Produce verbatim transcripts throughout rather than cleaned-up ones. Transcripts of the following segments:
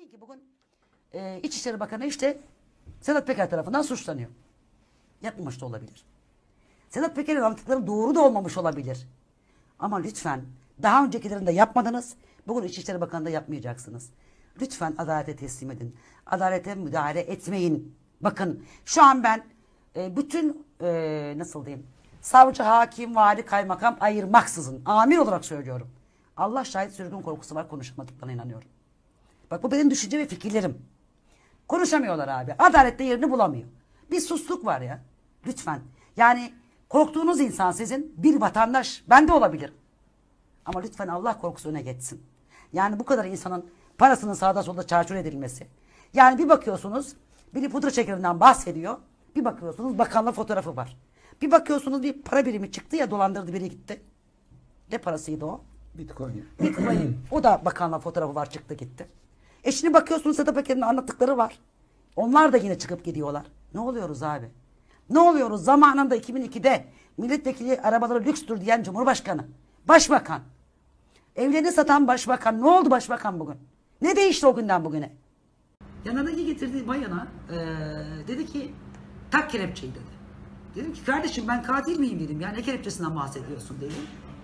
deyin ki bugün e, İçişleri Bakanı işte Sedat Peker tarafından suçlanıyor. Yapmamış da olabilir. Sedat Peker'in anlattıkları doğru da olmamış olabilir. Ama lütfen daha öncekilerinde yapmadınız. Bugün İçişleri Bakanı da yapmayacaksınız. Lütfen adalete teslim edin. Adalete müdahale etmeyin. Bakın şu an ben e, bütün e, nasıl diyeyim savcı, hakim, vali, kaymakam ayırmaksızın amir olarak söylüyorum. Allah şahit sürgün korkusu var, konuşamadıklarına inanıyorum. Bak bu benim düşünce ve fikirlerim. Konuşamıyorlar abi. Adalette yerini bulamıyor. Bir susluk var ya. Lütfen. Yani korktuğunuz insan sizin bir vatandaş. Ben de olabilirim. Ama lütfen Allah korkusu öne geçsin. Yani bu kadar insanın parasının sağda solda çarçur edilmesi. Yani bir bakıyorsunuz biri pudra şekerinden bahsediyor. Bir bakıyorsunuz bakanla fotoğrafı var. Bir bakıyorsunuz bir para birimi çıktı ya, dolandırdı biri gitti. Ne parasıydı o? Bitcoin. Bitcoin. O da bakanla fotoğrafı var, çıktı gitti. E şimdi bakıyorsunuz Sedat Peker'in anlattıkları var. Onlar da yine çıkıp gidiyorlar. Ne oluyoruz abi? Ne oluyoruz? Zamanında iki bin ikide milletvekili arabaları lükstür diyen Cumhurbaşkanı, Başbakan, evlerini satan Başbakan. Ne oldu Başbakan bugün? Ne değişti o günden bugüne? Yanındaki getirdiği bayana ee, dedi ki tak kelepçeyi dedi. Dedim ki kardeşim ben katil miyim dedim. Ya ne kelepçesinden bahsediyorsun dedim.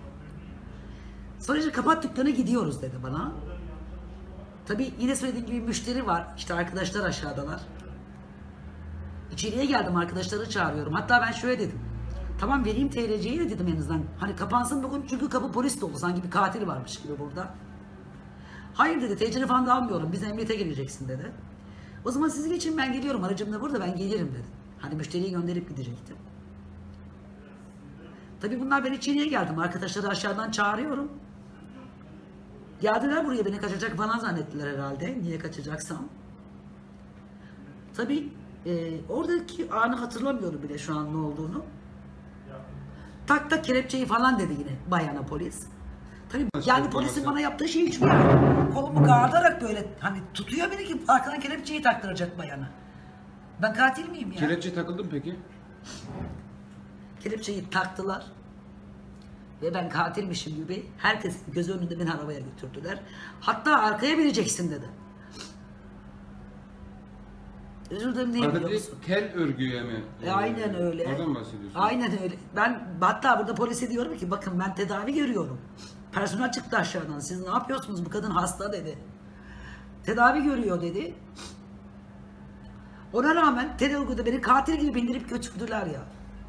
Sonra kapat dükkanı gidiyoruz dedi bana. Tabii yine söylediğim gibi müşteri var. İşte arkadaşlar aşağıdalar. İçeriye geldim, arkadaşları çağırıyorum. Hatta ben şöyle dedim. Tamam vereyim T L C'yi de dedim en azından. Hani kapansın bugün çünkü kapı polis dolu. Sanki bir katil varmış gibi burada. Hayır dedi, T C'ni falan da almıyorum. Biz emniyete geleceksin dedi. O zaman siz geçin, ben geliyorum. Aracım da burada, ben gelirim dedi. Hani müşteriyi gönderip gidecektim. Tabii bunlar, ben içeriye geldim. Arkadaşları aşağıdan çağırıyorum. Geldiler buraya, beni kaçacak falan zannettiler herhalde. Niye kaçacaksam. Tabii e, oradaki anı hatırlamıyorum bile şu an ne olduğunu. Tak tak kelepçeyi falan dedi yine bayana polis. Tabii yani polisin bana yaptığı şey hiç bilmiyorum. Kolumu gardarak böyle hani tutuyor beni ki arkadan kelepçeyi taktıracak bayana. Ben katil miyim ya? Kelepçe takıldı mı peki? Kelepçeyi taktılar. Ve ben katilmişim gibi herkesin göz önünde beni arabaya götürdüler. Hatta arkaya bineceksin dedi. Özür dilerim, ne biliyor musun? Tel örgüye mi? E, aynen öyle. Oradan bahsediyorsun. Aynen öyle. Ben hatta burada polise diyorum ki bakın ben tedavi görüyorum. Personel çıktı aşağıdan. Siz ne yapıyorsunuz? Bu kadın hasta dedi. Tedavi görüyor dedi. Ona rağmen tel örgüde beni katil gibi bindirip götürdüler ya.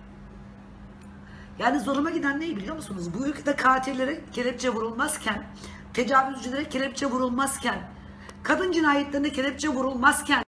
Yani zoruma giden ne biliyor musunuz? Bu ülkede katillere kelepçe vurulmazken, tecavüzcülere kelepçe vurulmazken, kadın cinayetlerine kelepçe vurulmazken,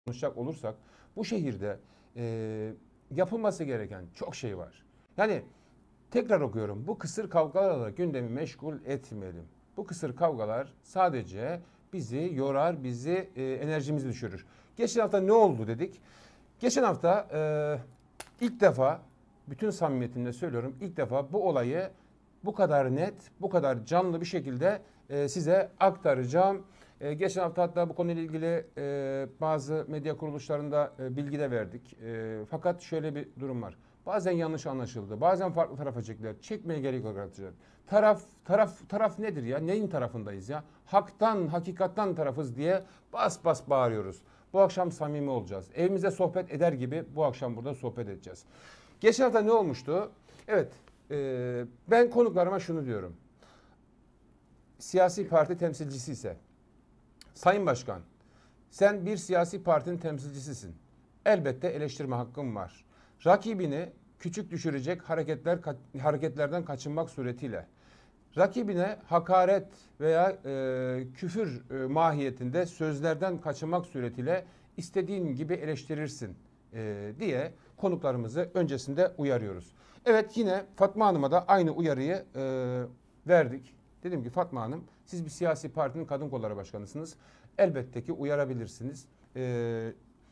konuşacak olursak bu şehirde e, yapılması gereken çok şey var. Yani tekrar okuyorum. Bu kısır kavgalarla gündemi meşgul etmeyelim. Bu kısır kavgalar sadece bizi yorar, bizi e, enerjimizi düşürür. Geçen hafta ne oldu dedik. Geçen hafta e, ilk defa, bütün samimiyetimle söylüyorum, ilk defa bu olayı bu kadar net, bu kadar canlı bir şekilde e, size aktaracağım. E, geçen hafta hatta bu konuyla ilgili e, bazı medya kuruluşlarında e, bilgi de verdik. E, fakat şöyle bir durum var. Bazen yanlış anlaşıldı. Bazen farklı tarafa çektiler. Çekmeye gerek yok arkadaşlar. Taraf taraf taraf nedir ya? Neyin tarafındayız ya? Haktan, hakikattan tarafız diye bas bas bağırıyoruz. Bu akşam samimi olacağız. Evimize sohbet eder gibi bu akşam burada sohbet edeceğiz. Geçen hafta ne olmuştu? Evet, e, ben konuklarıma şunu diyorum. Siyasi parti temsilcisi ise, Sayın Başkan, sen bir siyasi partinin temsilcisisin. Elbette eleştirme hakkın var. Rakibini küçük düşürecek hareketler hareketlerden kaçınmak suretiyle, rakibine hakaret veya e, küfür e, mahiyetinde sözlerden kaçınmak suretiyle istediğin gibi eleştirirsin e, diye konuklarımızı öncesinde uyarıyoruz. Evet, yine Fatma Hanım'a da aynı uyarıyı e, verdik. Dedim ki Fatma Hanım, siz bir siyasi partinin kadın kolları başkanısınız. Elbette ki uyarabilirsiniz. E,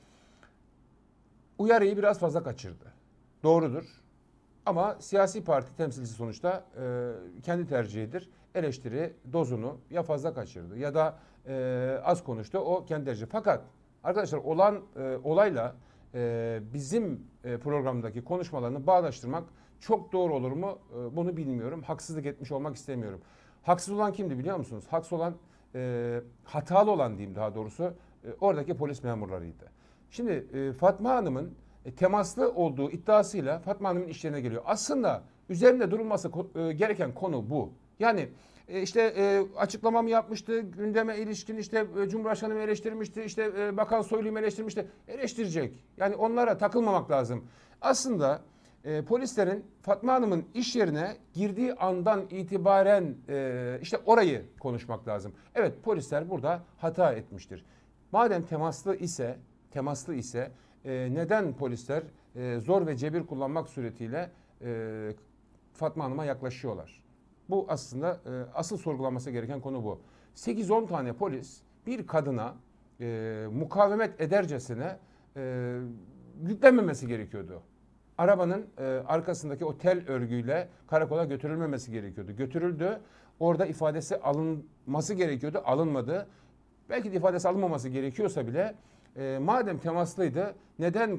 uyarıyı biraz fazla kaçırdı. Doğrudur. Ama siyasi parti temsilcisi sonuçta e, kendi tercihidir. Eleştiri dozunu ya fazla kaçırdı ya da e, az konuştu. O kendi tercihi. Fakat arkadaşlar olan e, olayla e, bizim e, programdaki konuşmalarını bağdaştırmak çok doğru olur mu? E, bunu bilmiyorum. Haksızlık etmiş olmak istemiyorum. Haksız olan kimdi biliyor musunuz? Haksız olan, e, hatalı olan diyeyim daha doğrusu, e, oradaki polis memurlarıydı. Şimdi e, Fatma Hanım'ın e, temaslı olduğu iddiasıyla Fatma Hanım'ın işlerine geliyor. Aslında üzerinde durulması e, gereken konu bu. Yani e, işte e, açıklamamı yapmıştı, gündeme ilişkin işte e, Cumhurbaşkanı'nı eleştirmişti, işte e, Bakan Soylu'yu eleştirmişti. Eleştirecek. Yani onlara takılmamak lazım. Aslında e, polislerin Fatma Hanım'ın iş yerine girdiği andan itibaren e, işte orayı konuşmak lazım. Evet, polisler burada hata etmiştir. Madem temaslı ise temaslı ise e, neden polisler e, zor ve cebir kullanmak suretiyle e, Fatma Hanım'a yaklaşıyorlar? Bu aslında e, asıl sorgulanması gereken konu bu. sekiz on tane polis bir kadına e, mukavemet edercesine e, yüklenmemesi gerekiyordu. Arabanın e, arkasındaki o tel örgüyle karakola götürülmemesi gerekiyordu. Götürüldü. Orada ifadesi alınması gerekiyordu. Alınmadı. Belki de ifadesi alınmaması gerekiyorsa bile e, madem temaslıydı neden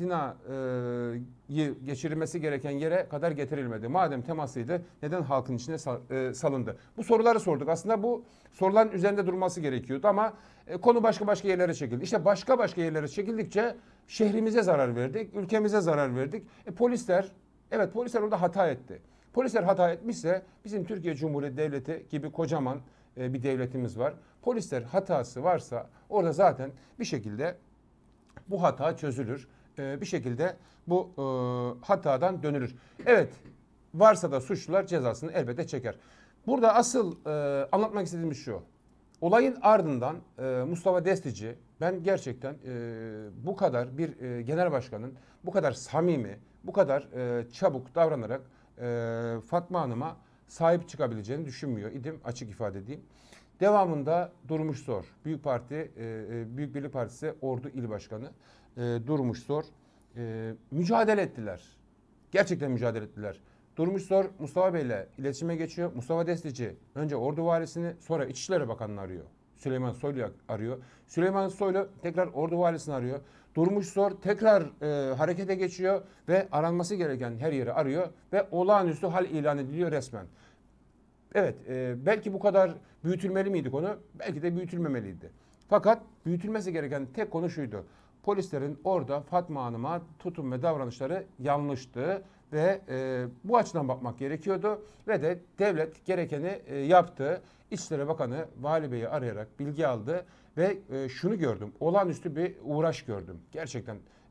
karantinayı geçirilmesi gereken yere kadar getirilmedi? Madem temaslıydı neden halkın içine sal, e, salındı? Bu soruları sorduk. Aslında bu soruların üzerinde durması gerekiyordu ama e, konu başka başka yerlere çekildi. İşte başka başka yerlere çekildikçe şehrimize zarar verdik, ülkemize zarar verdik. E, polisler, evet polisler orada hata etti. Polisler hata etmişse bizim Türkiye Cumhuriyeti Devleti gibi kocaman e, bir devletimiz var. Polisler hatası varsa orada zaten bir şekilde bu hata çözülür. E, bir şekilde bu e, hatadan dönülür. Evet, varsa da suçlular cezasını elbette çeker. Burada asıl e, anlatmak istediğimiz şu. Olayın ardından e, Mustafa Destici, ben gerçekten e, bu kadar bir e, genel başkanın bu kadar samimi, bu kadar e, çabuk davranarak e, Fatma Hanım'a sahip çıkabileceğini düşünmüyor idim, açık ifade edeyim. Devamında Durmuş Zor, Büyük Parti, e, Büyük Birlik Partisi Ordu İl Başkanı e, Durmuş Zor e, mücadele ettiler. Gerçekten mücadele ettiler. Durmuş Zor Mustafa Bey'le iletişime geçiyor. Mustafa Destici önce Ordu Valisi'ni, sonra İçişleri Bakanı'nı arıyor. Süleyman Soylu'yu arıyor. Süleyman Soylu tekrar Ordu Valisi'ni arıyor. Durmuş Zor tekrar e, harekete geçiyor ve aranması gereken her yeri arıyor ve olağanüstü hal ilan ediliyor resmen. Evet, e, belki bu kadar büyütülmeli miydi konu? Belki de büyütülmemeliydi. Fakat büyütülmesi gereken tek konu şuydu. Polislerin orada Fatma Hanım'a tutum ve davranışları yanlıştı ve e, bu açıdan bakmak gerekiyordu ve de devlet gerekeni e, yaptı. İçişleri Bakanı Vali Bey'i arayarak bilgi aldı ve e, şunu gördüm. Olağanüstü bir uğraş gördüm. Gerçekten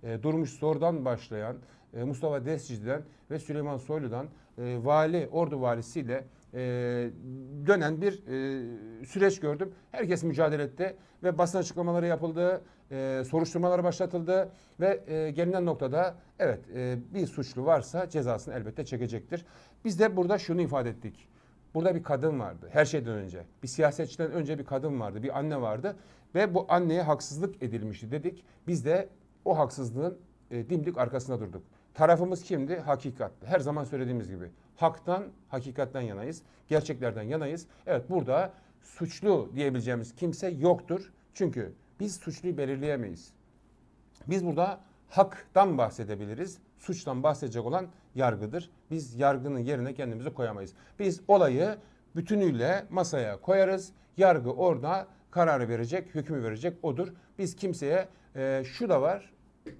e, Durmuş Zor'dan başlayan e, Mustafa Destici'den ve Süleyman Soylu'dan e, vali, ordu valisiyle e, dönen bir e, süreç gördüm. Herkes mücadele etti ve basın açıklamaları yapıldı, e, soruşturmalar başlatıldı ve e, gelinen noktada evet e, bir suçlu varsa cezasını elbette çekecektir. Biz de burada şunu ifade ettik. Burada bir kadın vardı her şeyden önce. Bir siyasetçiden önce bir kadın vardı, bir anne vardı ve bu anneye haksızlık edilmişti dedik. Biz de o haksızlığın e, dimdik arkasında durduk. Tarafımız kimdi? Hakikat. Her zaman söylediğimiz gibi. Haktan, hakikatten yanayız. Gerçeklerden yanayız. Evet, burada suçlu diyebileceğimiz kimse yoktur. Çünkü biz suçluyu belirleyemeyiz. Biz burada haktan bahsedebiliriz. Suçtan bahsedecek olan yargıdır. Biz yargının yerine kendimizi koyamayız. Biz olayı bütünüyle masaya koyarız. Yargı orada kararı verecek, hükmü verecek odur. Biz kimseye e, şu da var.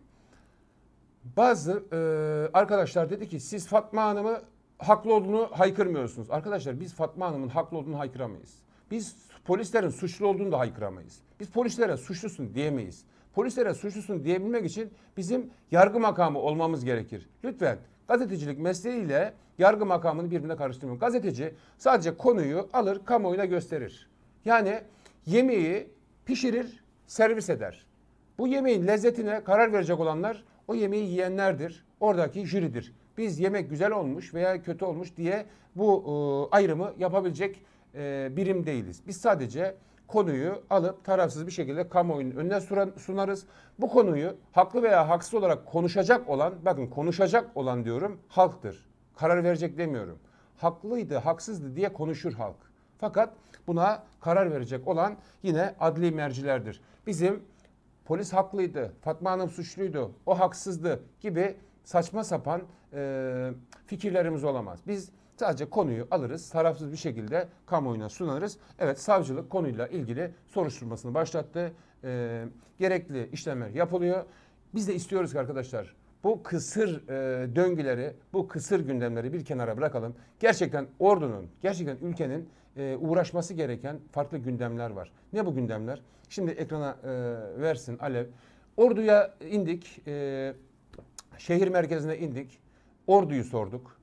Bazı e, arkadaşlar dedi ki siz Fatma Hanım'ı haklı olduğunu haykırmıyorsunuz. Arkadaşlar biz Fatma Hanım'ın haklı olduğunu haykıramayız. Biz polislerin suçlu olduğunu da haykıramayız. Biz polislere suçlusun diyemeyiz. Polislere suçlusun diyebilmek için bizim yargı makamı olmamız gerekir. Lütfen gazetecilik mesleğiyle yargı makamını birbirine karıştırmayın. Gazeteci sadece konuyu alır, kamuoyuna gösterir. Yani yemeği pişirir, servis eder. Bu yemeğin lezzetine karar verecek olanlar o yemeği yiyenlerdir. Oradaki jüridir. Biz yemek güzel olmuş veya kötü olmuş diye bu e, ayrımı yapabilecek e, birim değiliz. Biz sadece konuyu alıp tarafsız bir şekilde kamuoyunun önüne sunarız. Bu konuyu haklı veya haksız olarak konuşacak olan, bakın konuşacak olan diyorum, halktır. Karar verecek demiyorum. Haklıydı, haksızdı diye konuşur halk. Fakat buna karar verecek olan yine adli mercilerdir. Bizim polis haklıydı, Fatma Hanım suçluydu, o haksızdı gibi saçma sapan e, fikirlerimiz olamaz. Biz sadece konuyu alırız, tarafsız bir şekilde kamuoyuna sunarız. Evet, savcılık konuyla ilgili soruşturmasını başlattı. E, gerekli işlemler yapılıyor. Biz de istiyoruz ki arkadaşlar bu kısır e, döngüleri, bu kısır gündemleri bir kenara bırakalım. Gerçekten ordunun, gerçekten ülkenin e, uğraşması gereken farklı gündemler var. Ne bu gündemler? Şimdi ekrana e, versin Alev. Ordu'ya indik, e, şehir merkezine indik, Ordu'yu sorduk.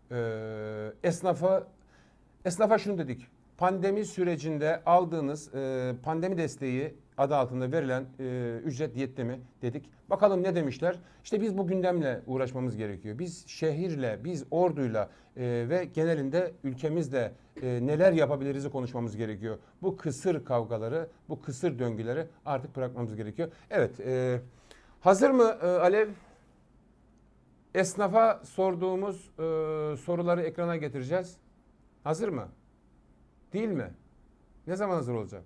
E, esnafa, esnafa şunu dedik. Pandemi sürecinde aldığınız e, pandemi desteği adı altında verilen e, ücret yetti mi dedik. Bakalım ne demişler. İşte biz bu gündemle uğraşmamız gerekiyor. Biz şehirle, biz orduyla e, ve genelinde ülkemizde e, neler yapabiliriz'i konuşmamız gerekiyor. Bu kısır kavgaları, bu kısır döngüleri artık bırakmamız gerekiyor. Evet, e, hazır mı e, Alev? Esnafa sorduğumuz e, soruları ekrana getireceğiz. Hazır mı? Değil mi? Ne zaman hazır olacak?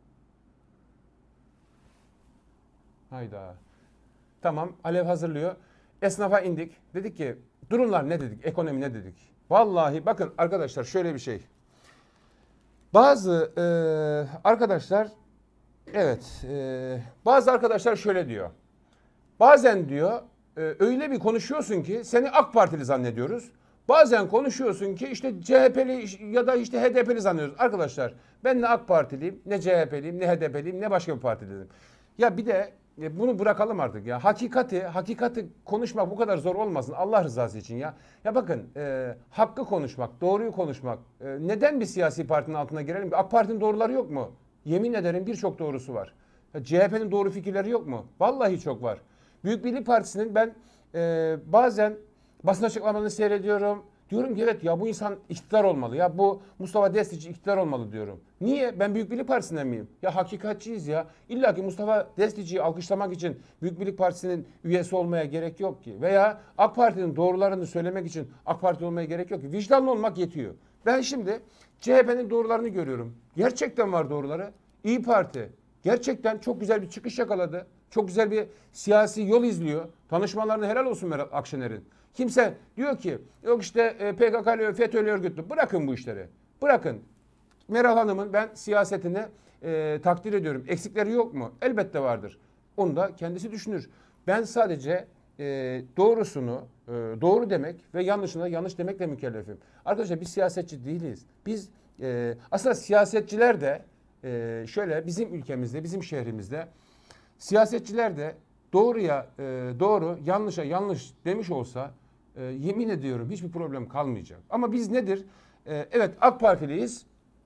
Hayda. Tamam, Alev hazırlıyor. Esnafa indik. Dedik ki durumlar ne dedik? Ekonomi ne dedik? Vallahi bakın arkadaşlar şöyle bir şey. Bazı e, arkadaşlar evet e, bazı arkadaşlar şöyle diyor. Bazen diyor e, öyle bir konuşuyorsun ki seni AK Partili zannediyoruz. Bazen konuşuyorsun ki işte C H P'li ya da işte H D P'li zannediyoruz. Arkadaşlar ben ne AK Partiliyim, ne C H P'liyim, ne H D P'liyim, ne başka bir partiliyim. Ya bir de e, bunu bırakalım artık ya. Hakikati, hakikati konuşmak bu kadar zor olmasın Allah rızası için ya. Ya bakın e, hakkı konuşmak, doğruyu konuşmak. E, neden bir siyasi partinin altına girelim? AK Parti'nin doğruları yok mu? Yemin ederim birçok doğrusu var. Ya, C H P'nin doğru fikirleri yok mu? Vallahi çok var. Büyük Birlik Partisi'nin ben e, bazen basın açıklamalarını seyrediyorum. Diyorum ki evet ya bu insan iktidar olmalı. Ya bu Mustafa Destici iktidar olmalı diyorum. Niye? Ben Büyük Birlik Partisi'nden miyim? Ya hakikatçiyiz ya. İlla ki Mustafa Destici'yi alkışlamak için Büyük Birlik Partisi'nin üyesi olmaya gerek yok ki. Veya AK Parti'nin doğrularını söylemek için AK Parti olmaya gerek yok ki. Vicdanlı olmak yetiyor. Ben şimdi C H P'nin doğrularını görüyorum. Gerçekten var doğruları. İyi Parti gerçekten çok güzel bir çıkış yakaladı. Çok güzel bir siyasi yol izliyor. Tanışmalarına helal olsun Meral Akşener'in. Kimse diyor ki yok işte P K K ile FETÖ'yle örgütlü. Bırakın bu işleri. Bırakın. Meral Hanım'ın ben siyasetini e, takdir ediyorum. Eksikleri yok mu? Elbette vardır. Onu da kendisi düşünür. Ben sadece e, doğrusunu e, doğru demek ve yanlışını yanlış demekle mükellefim. Arkadaşlar biz siyasetçi değiliz. Biz e, aslında siyasetçiler de e, şöyle bizim ülkemizde, bizim şehrimizde siyasetçiler de doğruya e, doğru, yanlışa yanlış demiş olsa e, yemin ediyorum hiçbir problem kalmayacak. Ama biz nedir? E, evet AK Partiliyiz.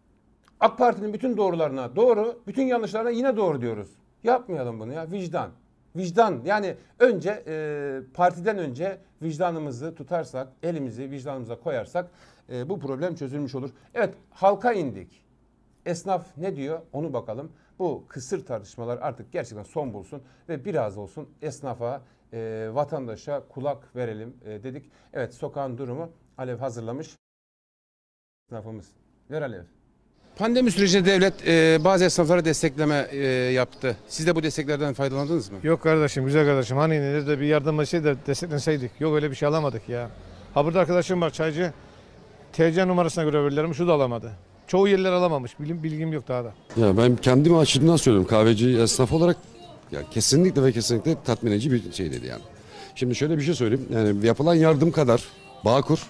AK Parti'nin bütün doğrularına doğru, bütün yanlışlarına yine doğru diyoruz. Yapmayalım bunu ya. Vicdan. Vicdan. Yani önce e, partiden önce vicdanımızı tutarsak, elimizi vicdanımıza koyarsak e, bu problem çözülmüş olur. Evet, halka indik. Esnaf ne diyor onu bakalım. Bu kısır tartışmalar artık gerçekten son bulsun ve biraz olsun esnafa, e, vatandaşa kulak verelim e, dedik. Evet, sokağın durumu Alev hazırlamış. Esnafımız. Ver Alev. Pandemi sürecinde devlet e, bazı esnaflara destekleme e, yaptı. Siz de bu desteklerden faydalandınız mı? Yok kardeşim, güzel kardeşim. Hani nerede bir yardım etseydi de desteklenseydik. Yok, öyle bir şey alamadık ya. Ha, burada arkadaşım var, çaycı. T C numarasına göre verirlermiş, şu da alamadı. Çoğu yerler alamamış. Bilim, bilgim yok daha da. Ya ben kendimi açımdan söylüyorum. Kahveci esnaf olarak ya kesinlikle ve kesinlikle tatmin edici bir şey dedi yani. Şimdi şöyle bir şey söyleyeyim. Yani yapılan yardım kadar Bağkur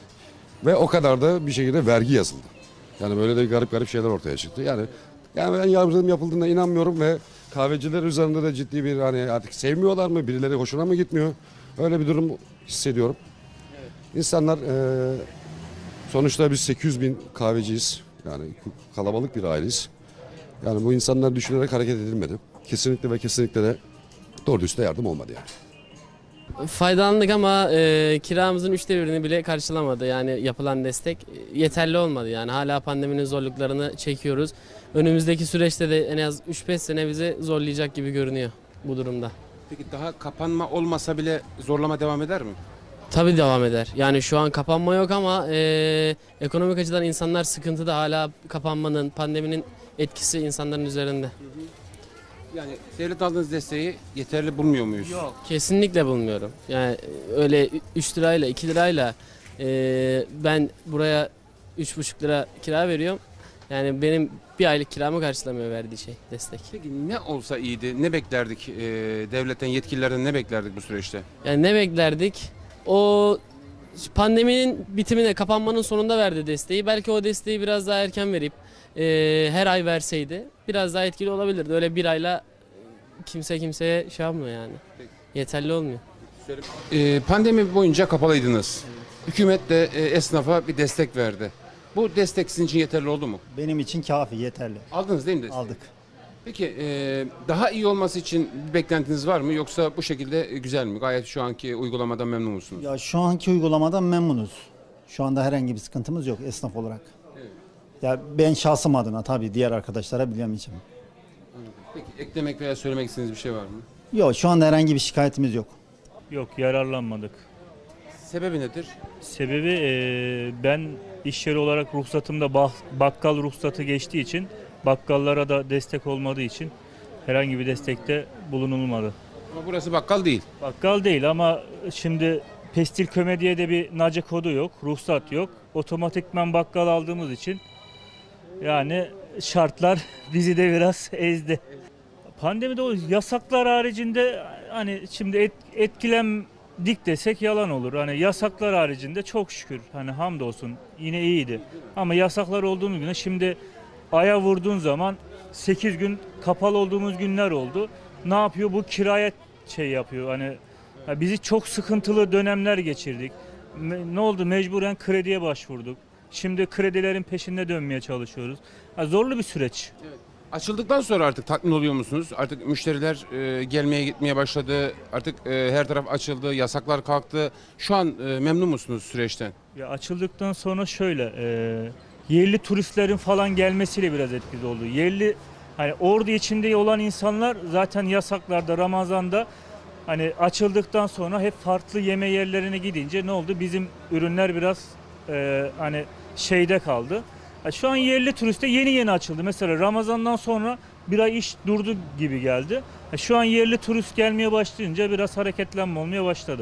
ve o kadar da bir şekilde vergi yazıldı. Yani böyle de garip garip şeyler ortaya çıktı. Yani yani ben yardım yapıldığına inanmıyorum ve kahveciler üzerinde de ciddi bir hani artık sevmiyorlar mı? Birileri hoşuna mı gitmiyor? Öyle bir durum hissediyorum. Evet. İnsanlar e, sonuçta biz sekiz yüz bin kahveciyiz. Yani kalabalık bir aileyiz. Yani bu insanlar düşünerek hareket edilmedi. Kesinlikle ve kesinlikle de doğru dürüst de yardım olmadı yani. Faydalandık ama e, kiramızın üçte birini bile karşılamadı. Yani yapılan destek yeterli olmadı. Yani hala pandeminin zorluklarını çekiyoruz. Önümüzdeki süreçte de en az üç beş sene bizi zorlayacak gibi görünüyor bu durumda. Peki daha kapanma olmasa bile zorlama devam eder mi? Tabii devam eder. Yani şu an kapanma yok ama e, ekonomik açıdan insanlar sıkıntıda, hala kapanmanın, pandeminin etkisi insanların üzerinde. Yani devlet aldığınız desteği yeterli bulmuyor muyuz? Yok. Kesinlikle bulmuyorum. Yani öyle üç lirayla iki lirayla e, ben buraya üç buçuk lira kira veriyorum. Yani benim bir aylık kiramı karşılamıyor verdiği şey, destek. Peki ne olsa iyiydi? Ne beklerdik? E, devletten, yetkililerden ne beklerdik bu süreçte? Yani ne beklerdik? O pandeminin bitimine, kapanmanın sonunda verdi desteği. Belki o desteği biraz daha erken verip e, her ay verseydi biraz daha etkili olabilirdi. Öyle bir ayla kimse kimseye şey yapmıyor yani. Peki. Yeterli olmuyor. E, pandemi boyunca kapalıydınız. Hükümet de e, esnafa bir destek verdi. Bu destek sizin için yeterli oldu mu? Benim için kafi, yeterli. Aldınız değil mi desteği? Aldık. Peki e, daha iyi olması için bir beklentiniz var mı? Yoksa bu şekilde güzel mi? Gayet şu anki uygulamadan memnun musunuz? Ya şu anki uygulamadan memnunuz. Şu anda herhangi bir sıkıntımız yok esnaf olarak. Evet. Ya ben şahsım adına, tabii diğer arkadaşlara bilemeyeceğim. Peki eklemek veya söylemek istediğiniz bir şey var mı? Yok, şu anda herhangi bir şikayetimiz yok. Yok, yararlanmadık. Sebebi nedir? Sebebi e, ben iş yeri olarak ruhsatımda bak, bakkal ruhsatı geçtiği için, bakkallara da destek olmadığı için herhangi bir destekte bulunulmadı. Ama burası bakkal değil. Bakkal değil ama şimdi pestil köme diye de bir nace kodu yok, ruhsat yok. Otomatikman bakkal aldığımız için yani şartlar bizi de biraz ezdi. Pandemide o yasaklar haricinde hani şimdi et, etkilendik desek yalan olur. Hani yasaklar haricinde çok şükür, hani hamdolsun yine iyiydi. Ama yasaklar olduğumuz güne şimdi aya vurduğun zaman sekiz gün kapalı olduğumuz günler oldu. Ne yapıyor? Bu kiraya şey yapıyor. Hani bizi çok sıkıntılı dönemler geçirdik. Ne oldu? Mecburen krediye başvurduk. Şimdi kredilerin peşinde dönmeye çalışıyoruz. Yani zorlu bir süreç. Evet. Açıldıktan sonra artık tatmin oluyor musunuz? Artık müşteriler e, gelmeye gitmeye başladı. Artık e, her taraf açıldı, yasaklar kalktı. Şu an e, memnun musunuz süreçten? Ya açıldıktan sonra şöyle, e, yerli turistlerin falan gelmesiyle biraz etkili oldu. Yerli, hani Ordu içinde olan insanlar zaten yasaklarda, Ramazan'da hani açıldıktan sonra hep farklı yeme yerlerine gidince ne oldu? Bizim ürünler biraz e, hani şeyde kaldı. Şu an yerli turiste yeni yeni açıldı. Mesela Ramazan'dan sonra bir ay iş durdu gibi geldi. Şu an yerli turist gelmeye başlayınca biraz hareketlenme olmaya başladı.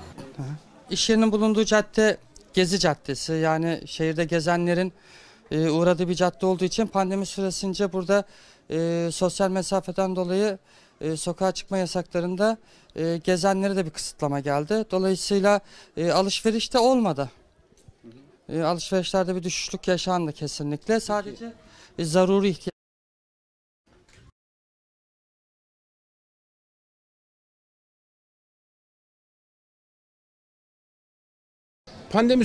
İş yerinin bulunduğu cadde Gezi Caddesi, yani şehirde gezenlerin e, uğradığı bir cadde olduğu için pandemi süresince burada e, sosyal mesafeden dolayı e, sokağa çıkma yasaklarında e, gezenlere de bir kısıtlama geldi. Dolayısıyla e, alışveriş de olmadı. E, alışverişlerde bir düşüşlük yaşandı kesinlikle. Sadece e, zaruri ihtiyaç pandemi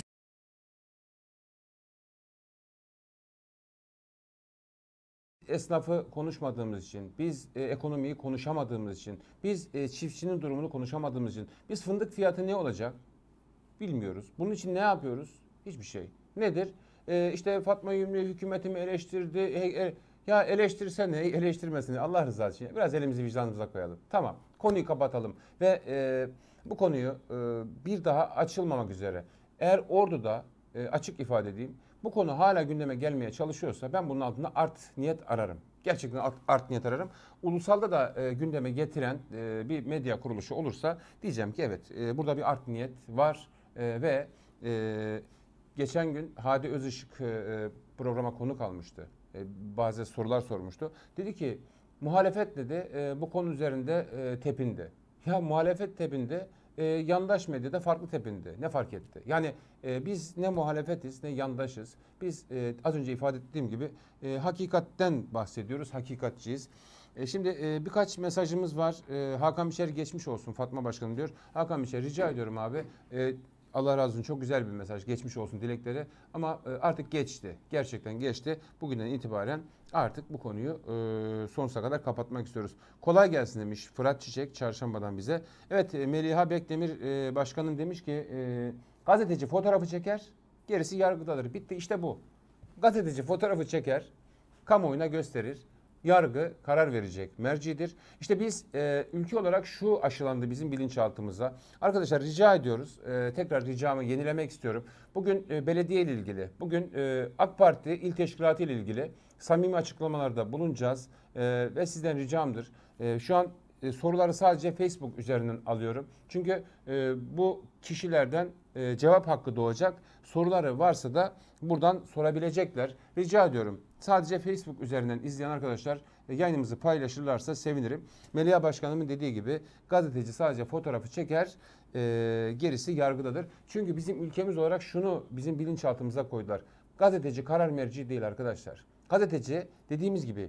esnafı konuşmadığımız için, biz e, ekonomiyi konuşamadığımız için, biz e, çiftçinin durumunu konuşamadığımız için, biz fındık fiyatı ne olacak bilmiyoruz. Bunun için ne yapıyoruz? Hiçbir şey. Nedir? E, işte Fatma Yümlü hükümetimi eleştirdi. E, e, ya eleştirsene, eleştirmesene Allah rızası için. Biraz elimizi vicdanımıza koyalım. Tamam. Konuyu kapatalım ve e, bu konuyu e, bir daha açılmamak üzere. Eğer Ordu'da e, açık ifade edeyim. Bu konu hala gündeme gelmeye çalışıyorsa ben bunun altında art niyet ararım. Gerçekten art, art niyet ararım. Ulusalda da e, gündeme getiren e, bir medya kuruluşu olursa diyeceğim ki evet e, burada bir art niyet var e, ve e, geçen gün Hadi Özışık e, programa konuk almıştı. E, bazı sorular sormuştu. Dedi ki muhalefet dedi e, bu konu üzerinde e, tepindi. Ya muhalefet tepindi. Ee, yandaş medyada farklı tepindi. Ne fark etti? Yani e, biz ne muhalefetiz ne yandaşız. Biz e, az önce ifade ettiğim gibi e, hakikatten bahsediyoruz. Hakikatçiyiz. E, şimdi e, birkaç mesajımız var. E, Hakan Biçer geçmiş olsun Fatma Başkanım diyor. Hakan Biçer rica ediyorum abi. E, Allah razı olsun çok güzel bir mesaj. Geçmiş olsun dilekleri. Ama e, artık geçti. Gerçekten geçti. Bugünden itibaren artık bu konuyu e, sonsuza kadar kapatmak istiyoruz. Kolay gelsin demiş Fırat Çiçek çarşambadan bize. Evet e, Meliha Bekdemir e, Başkanım demiş ki e, gazeteci fotoğrafı çeker, gerisi yargıdadır. Bitti işte bu. Gazeteci fotoğrafı çeker, kamuoyuna gösterir. Yargı karar verecek mercidir. İşte biz e, ülke olarak şu aşılandı bizim bilinçaltımıza. Arkadaşlar rica ediyoruz. E, tekrar ricamı yenilemek istiyorum. Bugün e, belediye ile ilgili, bugün e, AK Parti il teşkilatı ile ilgili samimi açıklamalarda bulunacağız. E, ve sizden ricamdır. E, şu an e, soruları sadece Facebook üzerinden alıyorum. Çünkü e, bu kişilerden e, cevap hakkı doğacak. Soruları varsa da buradan sorabilecekler. Rica ediyorum. Sadece Facebook üzerinden izleyen arkadaşlar e, yayınımızı paylaşırlarsa sevinirim. Melia Başkanımın dediği gibi gazeteci sadece fotoğrafı çeker, e, gerisi yargıdadır. Çünkü bizim ülkemiz olarak şunu bizim bilinçaltımıza koydular. Gazeteci karar merci değil arkadaşlar. Gazeteci dediğimiz gibi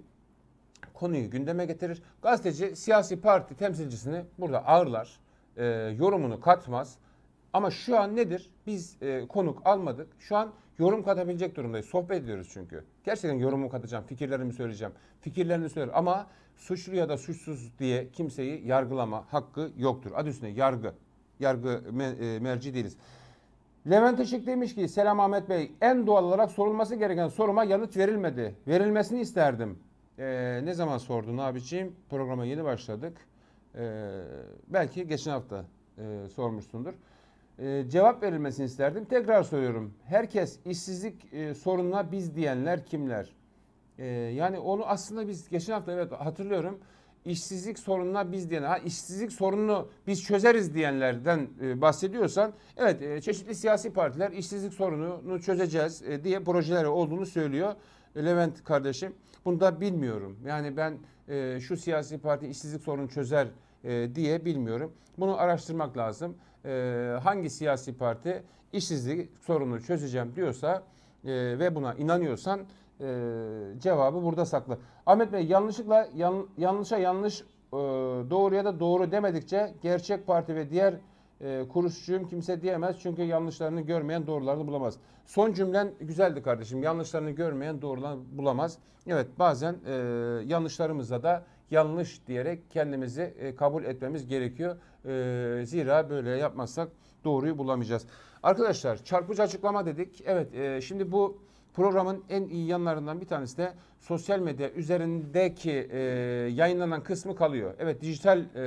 konuyu gündeme getirir. Gazeteci siyasi parti temsilcisini burada ağırlar, e, yorumunu katmaz. Ama şu an nedir? Biz e, konuk almadık. Şu an yorum katabilecek durumdayız. Sohbet ediyoruz çünkü. Gerçekten yorumu katacağım, fikirlerimi söyleyeceğim. Fikirlerini söylerim ama suçlu ya da suçsuz diye kimseyi yargılama hakkı yoktur. Adı üstünde yargı. Yargı me, e, merci değiliz. Levent Işık demiş ki selam Ahmet Bey. En doğal olarak sorulması gereken soruma yanıt verilmedi. Verilmesini isterdim. Ee, ne zaman sordun abiciğim? Programa yeni başladık. Ee, belki geçen hafta e, sormuşsundur. Ee, cevap verilmesini isterdim. Tekrar soruyorum. Herkes işsizlik e, sorununa biz diyenler kimler? Ee, yani onu aslında biz geçen hafta evet hatırlıyorum. İşsizlik sorununa biz diyen, ha işsizlik sorununu biz çözeriz diyenlerden e, bahsediyorsan evet e, çeşitli siyasi partiler işsizlik sorununu çözeceğiz e, diye projeleri olduğunu söylüyor. E, Levent kardeşim bunu da bilmiyorum. Yani ben e, şu siyasi parti işsizlik sorununu çözer e, diye bilmiyorum. Bunu araştırmak lazım. E, hangi siyasi parti işsizlik sorununu çözeceğim diyorsa e, ve buna inanıyorsan Ee, cevabı burada saklı. Ahmet Bey yanlışlıkla yan, yanlışa yanlış e, doğruya da doğru demedikçe gerçek parti ve diğer e, kuruşçuyum kimse diyemez. Çünkü yanlışlarını görmeyen doğrularını bulamaz. Son cümlen güzeldi kardeşim. Yanlışlarını görmeyen doğrularını bulamaz. Evet bazen e, yanlışlarımızda da yanlış diyerek kendimizi e, kabul etmemiz gerekiyor. E, zira böyle yapmazsak doğruyu bulamayacağız. Arkadaşlar çarpıcı açıklama dedik. Evet e, şimdi bu programın en iyi yanlarından bir tanesi de sosyal medya üzerindeki e, yayınlanan kısmı kalıyor. Evet dijital e,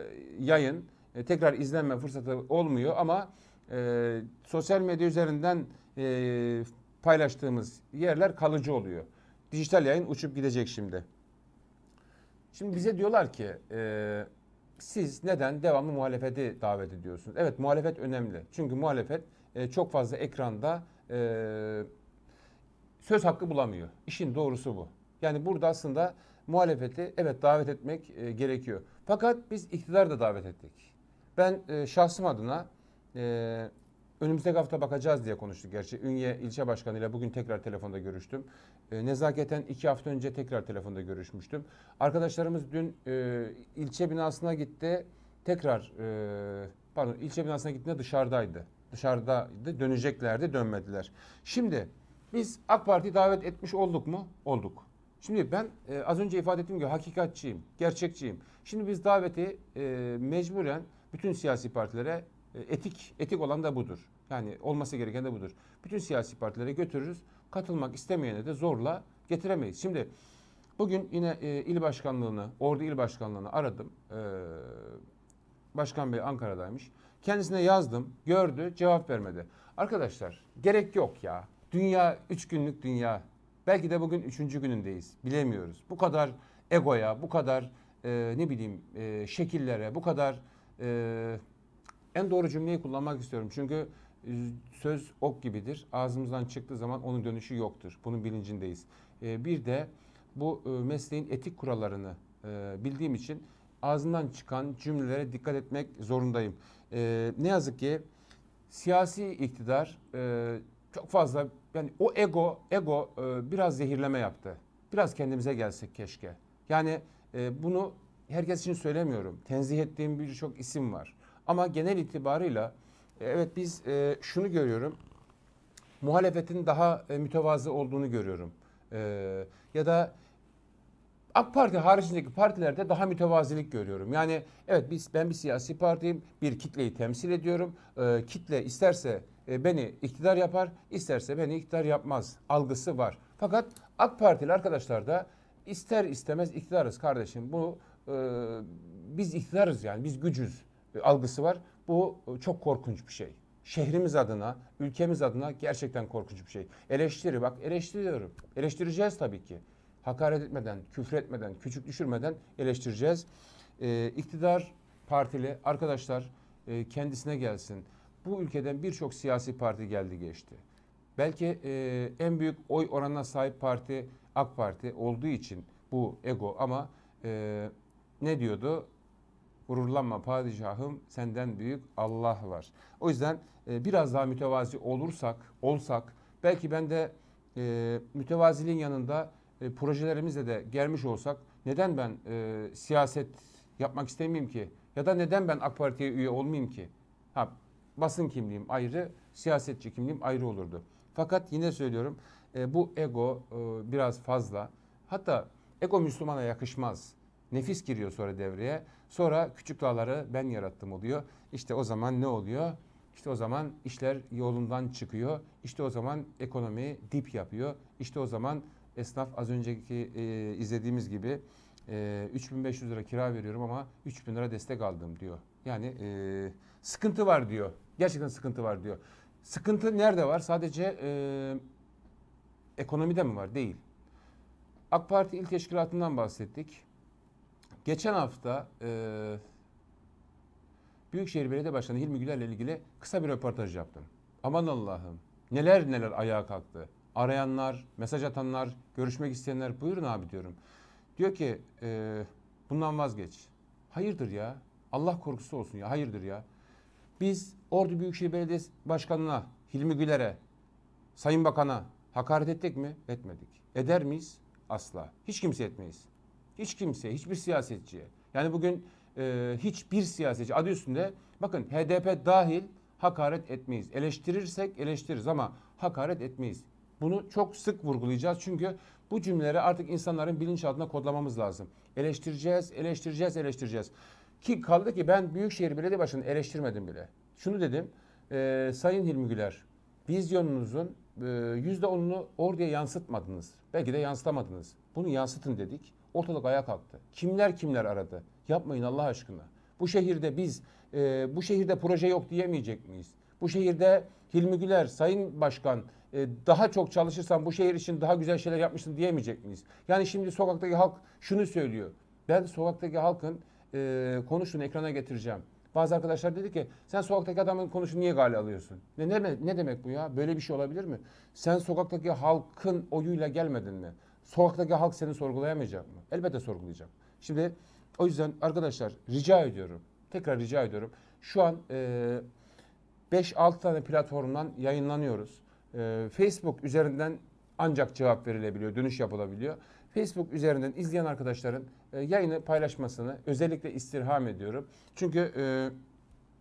yayın e, tekrar izlenme fırsatı olmuyor ama e, sosyal medya üzerinden e, paylaştığımız yerler kalıcı oluyor. Dijital yayın uçup gidecek şimdi. Şimdi bize diyorlar ki e, siz neden devamlı muhalefeti davet ediyorsunuz? Evet muhalefet önemli. Çünkü muhalefet e, çok fazla ekranda e, söz hakkı bulamıyor. İşin doğrusu bu. Yani burada aslında muhalefeti evet davet etmek e, gerekiyor. Fakat biz iktidarı da davet ettik. Ben e, şahsım adına e, önümüzdeki hafta bakacağız diye konuştuk gerçi. Ünye ilçe başkanıyla bugün tekrar telefonda görüştüm. E, nezaketen iki hafta önce tekrar telefonda görüşmüştüm. Arkadaşlarımız dün e, ilçe binasına gitti. Tekrar e, pardon ilçe binasına gittiğinde dışarıdaydı. dışarıdaydı, döneceklerdi, dönmediler. Şimdi biz AK Parti'yi davet etmiş olduk mu? Olduk. Şimdi ben e, az önce ifade ettiğim gibi hakikatçiyim, gerçekçiyim. Şimdi biz daveti e, mecburen bütün siyasi partilere e, etik etik olan da budur. Yani olması gereken de budur. Bütün siyasi partilere götürürüz. Katılmak istemeyene de zorla getiremeyiz. Şimdi bugün yine e, il başkanlığını, Ordu il başkanlığını aradım. E, Başkan Bey Ankara'daymış. Kendisine yazdım, gördü, cevap vermedi. Arkadaşlar gerek yok ya. Dünya üç günlük dünya. Belki de bugün üçüncü günündeyiz. Bilemiyoruz. Bu kadar egoya, bu kadar e, ne bileyim e, şekillere, bu kadar e, en doğru cümleyi kullanmak istiyorum. Çünkü e, söz ok gibidir. Ağzımızdan çıktığı zaman onun dönüşü yoktur. Bunun bilincindeyiz. E, bir de bu e, mesleğin etik kurallarını e, bildiğim için ağzından çıkan cümlelere dikkat etmek zorundayım. E, ne yazık ki siyasi iktidar e, çok fazla, yani o ego ego e, biraz zehirleme yaptı. Biraz kendimize gelsek keşke. Yani e, bunu herkes için söylemiyorum. Tenzih ettiğim birçok isim var. Ama genel itibarıyla e, evet biz e, şunu görüyorum. Muhalefetin daha e, mütevazı olduğunu görüyorum. E, ya da AK Parti haricindeki partilerde daha mütevazilik görüyorum. Yani evet biz ben bir siyasi partiyim, bir kitleyi temsil ediyorum. Ee, kitle isterse e, beni iktidar yapar, isterse beni iktidar yapmaz algısı var. Fakat AK Partili arkadaşlar da ister istemez iktidarız kardeşim. Bu e, biz iktidarız yani biz gücüz e, algısı var. Bu e, çok korkunç bir şey. Şehrimiz adına, ülkemiz adına gerçekten korkunç bir şey. Eleştiri bak eleştiriyorum. Eleştireceğiz tabii ki. Hakaret etmeden, küfür etmeden, küçük düşürmeden eleştireceğiz. Ee, iktidar partili arkadaşlar e, kendisine gelsin. Bu ülkeden birçok siyasi parti geldi geçti. Belki e, en büyük oy oranına sahip parti AK Parti olduğu için bu ego ama e, ne diyordu? Gururlanma padişahım, senden büyük Allah var. O yüzden e, biraz daha mütevazi olursak, olsak belki ben de e, mütevaziliğin yanında E, projelerimizle de gelmiş olsak neden ben e, siyaset yapmak istemeyeyim ki? Ya da neden ben AK Parti'ye üye olmayayım ki? Ha, basın kimliğim ayrı, siyasetçi kimliğim ayrı olurdu. Fakat yine söylüyorum e, bu ego e, biraz fazla. Hatta ego Müslümana yakışmaz. Nefis giriyor sonra devreye. Sonra küçük dağları ben yarattım oluyor. İşte o zaman ne oluyor? İşte o zaman işler yolundan çıkıyor. İşte o zaman ekonomi dip yapıyor. İşte o zaman esnaf az önceki e, izlediğimiz gibi e, üç bin beş yüz lira kira veriyorum ama üç bin lira destek aldım diyor. Yani e, sıkıntı var diyor. Gerçekten sıkıntı var diyor. Sıkıntı nerede var? Sadece e, ekonomide mi var? Değil. AK Parti İl Teşkilatı'ndan bahsettik. Geçen hafta e, Büyükşehir Belediye Başkanı Hilmi Güler'le ilgili kısa bir röportaj yaptım. Aman Allah'ım neler neler ayağa kalktı. Arayanlar, mesaj atanlar, görüşmek isteyenler buyurun abi diyorum. Diyor ki e, bundan vazgeç. Hayırdır ya? Allah korkusu olsun ya. Hayırdır ya? Biz Ordu Büyükşehir Belediye Başkanı'na, Hilmi Güler'e, Sayın Bakan'a hakaret ettik mi? Etmedik. Eder miyiz? Asla. Hiç kimse etmeyiz. Hiç kimse, hiçbir siyasetçiye. Yani bugün e, hiçbir siyasetçi adı üstünde bakın H D P dahil hakaret etmeyiz. Eleştirirsek eleştiririz ama hakaret etmeyiz. Bunu çok sık vurgulayacağız çünkü bu cümleleri artık insanların bilinçaltına kodlamamız lazım. Eleştireceğiz, eleştireceğiz, eleştireceğiz. Ki kaldı ki ben Büyükşehir Belediye Başkanı'nı eleştirmedim bile. Şunu dedim, e, Sayın Hilmi Güler, vizyonunuzun e, yüzde onunu orduya yansıtmadınız. Belki de yansıtamadınız. Bunu yansıtın dedik. Ortalık ayağa kalktı. Kimler kimler aradı? Yapmayın Allah aşkına. Bu şehirde biz, e, bu şehirde proje yok diyemeyecek miyiz? Bu şehirde Hilmi Güler, Sayın Başkan e, daha çok çalışırsan bu şehir için daha güzel şeyler yapmışsın diyemeyecek miyiz? Yani şimdi sokaktaki halk şunu söylüyor. Ben sokaktaki halkın e, konuştuğunu ekrana getireceğim. Bazı arkadaşlar dedi ki sen sokaktaki adamın konuşunu niye gale alıyorsun? Ne, ne, ne demek bu ya? Böyle bir şey olabilir mi? Sen sokaktaki halkın oyuyla gelmedin mi? Sokaktaki halk seni sorgulayamayacak mı? Elbette sorgulayacak. Şimdi o yüzden arkadaşlar rica ediyorum. Tekrar rica ediyorum. Şu an e, beş altı tane platformdan yayınlanıyoruz. E, Facebook üzerinden ancak cevap verilebiliyor, dönüş yapılabiliyor. Facebook üzerinden izleyen arkadaşların e, yayını paylaşmasını özellikle istirham ediyorum. Çünkü e,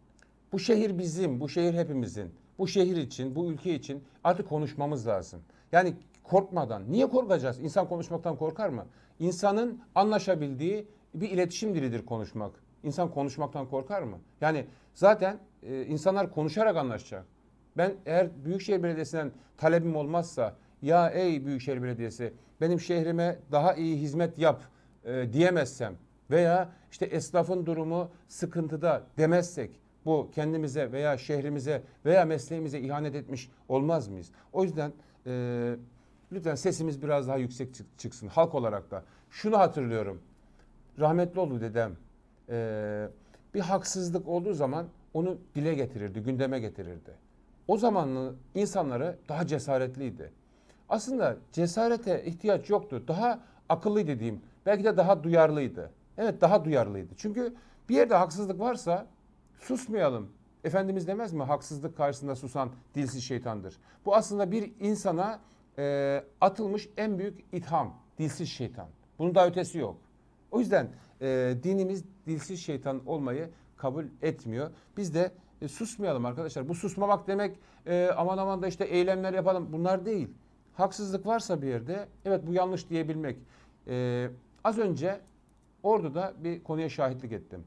Bu şehir bizim, bu şehir hepimizin. Bu şehir için, bu ülke için artık konuşmamız lazım. Yani korkmadan. Niye korkacağız? İnsan konuşmaktan korkar mı? İnsanın anlaşabildiği bir iletişim dilidir konuşmak. İnsan konuşmaktan korkar mı? Yani zaten e, insanlar konuşarak anlaşacak. Ben eğer Büyükşehir Belediyesi'nden talebim olmazsa, ya ey Büyükşehir Belediyesi benim şehrime daha iyi hizmet yap e, diyemezsem veya işte esnafın durumu sıkıntıda demezsek, bu kendimize veya şehrimize veya mesleğimize ihanet etmiş olmaz mıyız? O yüzden e, lütfen sesimiz biraz daha yüksek çıksın halk olarak da. Şunu hatırlıyorum. Rahmetli oldu dedem. E, bir haksızlık olduğu zaman onu dile getirirdi, gündeme getirirdi. O zamanlı insanları daha cesaretliydi. Aslında cesarete ihtiyaç yoktu. Daha akıllıydı diyeyim. Belki de daha duyarlıydı. Evet, daha duyarlıydı. Çünkü bir yerde haksızlık varsa susmayalım. Efendimiz demez mi? Haksızlık karşısında susan dilsiz şeytandır. Bu aslında bir insana e, atılmış en büyük itham. Dilsiz şeytan. Bunun daha ötesi yok. O yüzden e, dinimiz dilsiz şeytan olmayı kabul etmiyor. Biz de e, susmayalım arkadaşlar. Bu susmamak demek e, aman aman da işte eylemler yapalım. Bunlar değil. Haksızlık varsa bir yerde evet bu yanlış diyebilmek. E, az önce Ordu'da bir konuya şahitlik ettim.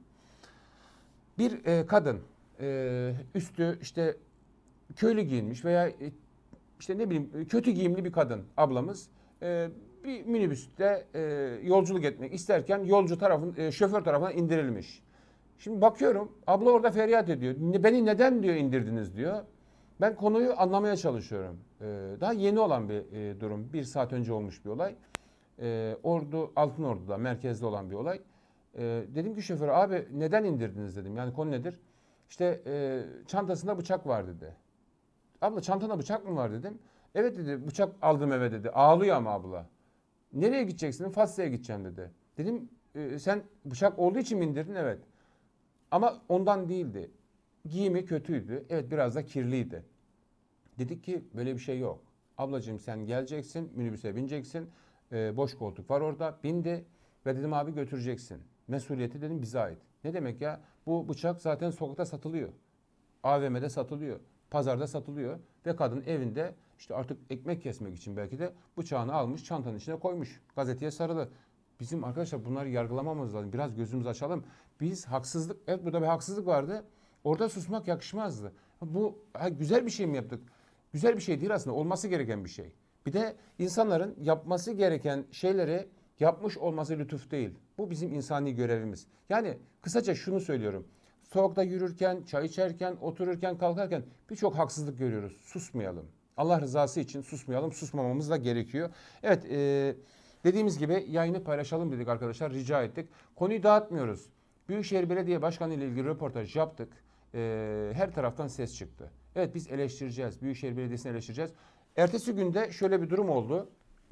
Bir e, kadın e, üstü işte köylü giyinmiş veya e, işte ne bileyim kötü giyimli bir kadın ablamız e, bir minibüste e, yolculuk etmek isterken yolcu tarafın e, şoför tarafından indirilmiş. Şimdi bakıyorum abla orada feryat ediyor. Beni neden diyor indirdiniz diyor. Ben konuyu anlamaya çalışıyorum. E, daha yeni olan bir e, durum. Bir saat önce olmuş bir olay. E, Ordu, Altınordu'da merkezde olan bir olay. E, dedim ki şoföre abi neden indirdiniz dedim. Yani konu nedir? İşte e, çantasında bıçak var dedi. Abla çantanda bıçak mı var dedim. Evet dedi bıçak aldım eve dedi. Ağlıyor ama abla. Nereye gideceksin? Fasya'ya gideceğim dedi. Dedim e, sen bıçak olduğu için mi indirdin? Evet. Ama ondan değildi. Giyimi kötüydü. Evet biraz da kirliydi. Dedik ki böyle bir şey yok. Ablacığım sen geleceksin, minibüse bineceksin. E, boş koltuk var orada. Bindi ve dedim abi götüreceksin. Mesuliyeti dedim bize ait. Ne demek ya? Bu bıçak zaten sokakta satılıyor. A V M'de satılıyor. Pazarda satılıyor. Ve kadın evinde işte artık ekmek kesmek için belki de bıçağını almış çantanın içine koymuş. Gazeteye sarılı. Bizim arkadaşlar bunları yargılamamız lazım. Biraz gözümüzü açalım. Biz haksızlık, evet burada bir haksızlık vardı. Orada susmak yakışmazdı. Bu ha, güzel bir şey mi yaptık? Güzel bir şey değil aslında. Olması gereken bir şey. Bir de insanların yapması gereken şeyleri yapmış olması lütuf değil. Bu bizim insani görevimiz. Yani kısaca şunu söylüyorum. Sokakta yürürken, çay içerken, otururken, kalkarken birçok haksızlık görüyoruz. Susmayalım. Allah rızası için susmayalım. Susmamamız da gerekiyor. Evet, e, dediğimiz gibi yayını paylaşalım dedik arkadaşlar. Rica ettik. Konuyu dağıtmıyoruz. Büyükşehir Belediye Başkanı ile ilgili röportaj yaptık. E, her taraftan ses çıktı. Evet biz eleştireceğiz. Büyükşehir Belediyesi'ni eleştireceğiz. Ertesi günde şöyle bir durum oldu.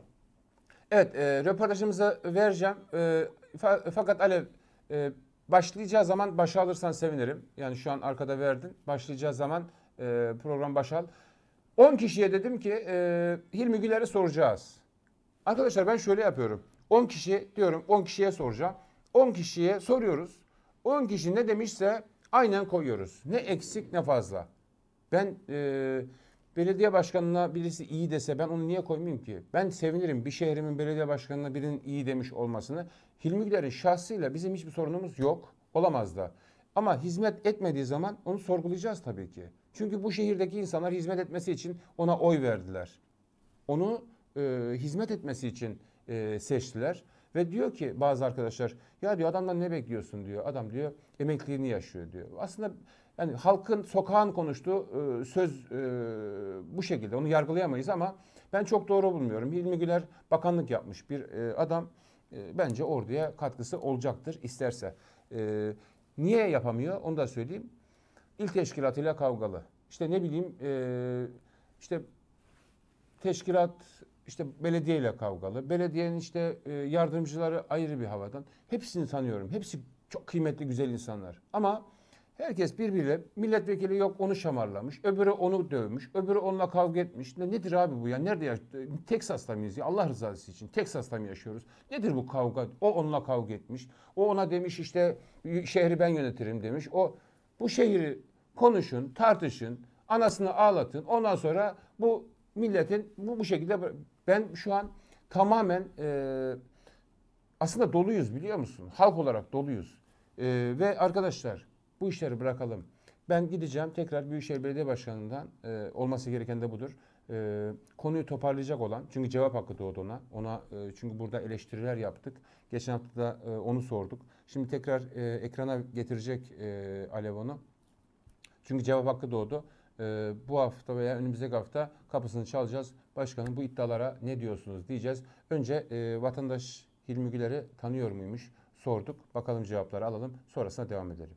Evet e, röportajımızı vereceğim. E, fa, fakat Alev e, başlayacağı zaman başa alırsan sevinirim. Yani şu an arkada verdin. Başlayacağı zaman e, program başa al. on kişiye dedim ki e, Hilmi Güler'e soracağız. Arkadaşlar ben şöyle yapıyorum. on kişi diyorum on kişiye soracağım. on kişiye soruyoruz. on kişi ne demişse aynen koyuyoruz. Ne eksik ne fazla. Ben e, belediye başkanına birisi iyi dese ben onu niye koymayayım ki? Ben sevinirim bir şehrimin belediye başkanına birinin iyi demiş olmasını. Hilmi Güler'in şahsıyla bizim hiçbir sorunumuz yok. Olamaz da. Ama hizmet etmediği zaman onu sorgulayacağız tabii ki. Çünkü bu şehirdeki insanlar hizmet etmesi için ona oy verdiler. Onu e, hizmet etmesi için e, seçtiler. Ve diyor ki bazı arkadaşlar ya diyor adamdan ne bekliyorsun diyor. Adam diyor emekliliğini yaşıyor diyor. Aslında yani halkın sokağın konuştuğu e, söz e, bu şekilde onu yargılayamayız ama ben çok doğru bulmuyorum. Hilmi Güler bakanlık yapmış bir e, adam e, bence orduya katkısı olacaktır isterse. E, niye yapamıyor onu da söyleyeyim. İl teşkilatıyla kavgalı. İşte ne bileyim e, işte teşkilat işte belediyeyle kavgalı. Belediyenin işte e, yardımcıları ayrı bir havadan. Hepsini tanıyorum. Hepsi çok kıymetli güzel insanlar. Ama herkes birbiriyle milletvekili yok onu şamarlamış. Öbürü onu dövmüş. Öbürü onunla kavga etmiş. Ne, nedir abi bu ya? Nerede yaşıyoruz? Teksas'ta mıyız ya? Allah rızası için. Teksas'ta mı yaşıyoruz? Nedir bu kavga? O onunla kavga etmiş. O ona demiş işte şehri ben yönetirim demiş. O bu şehri konuşun, tartışın, anasını ağlatın. Ondan sonra bu milletin bu, bu şekilde ben şu an tamamen e, aslında doluyuz biliyor musun? Halk olarak doluyuz. E, ve arkadaşlar bu işleri bırakalım. Ben gideceğim tekrar Büyükşehir Belediye Başkanı'ndan e, olması gereken de budur. E, konuyu toparlayacak olan çünkü cevap hakkı doğdu ona. Ona e, çünkü burada eleştiriler yaptık. Geçen hafta da e, onu sorduk. Şimdi tekrar e, ekrana getirecek e, Alev onu. Çünkü cevap hakkı doğdu. E, bu hafta veya önümüzdeki hafta kapısını çalacağız. Başkanım bu iddialara ne diyorsunuz diyeceğiz. Önce e, vatandaş Hilmi Güler'i tanıyor muymuş sorduk. Bakalım cevapları alalım. Sonrasında devam edelim.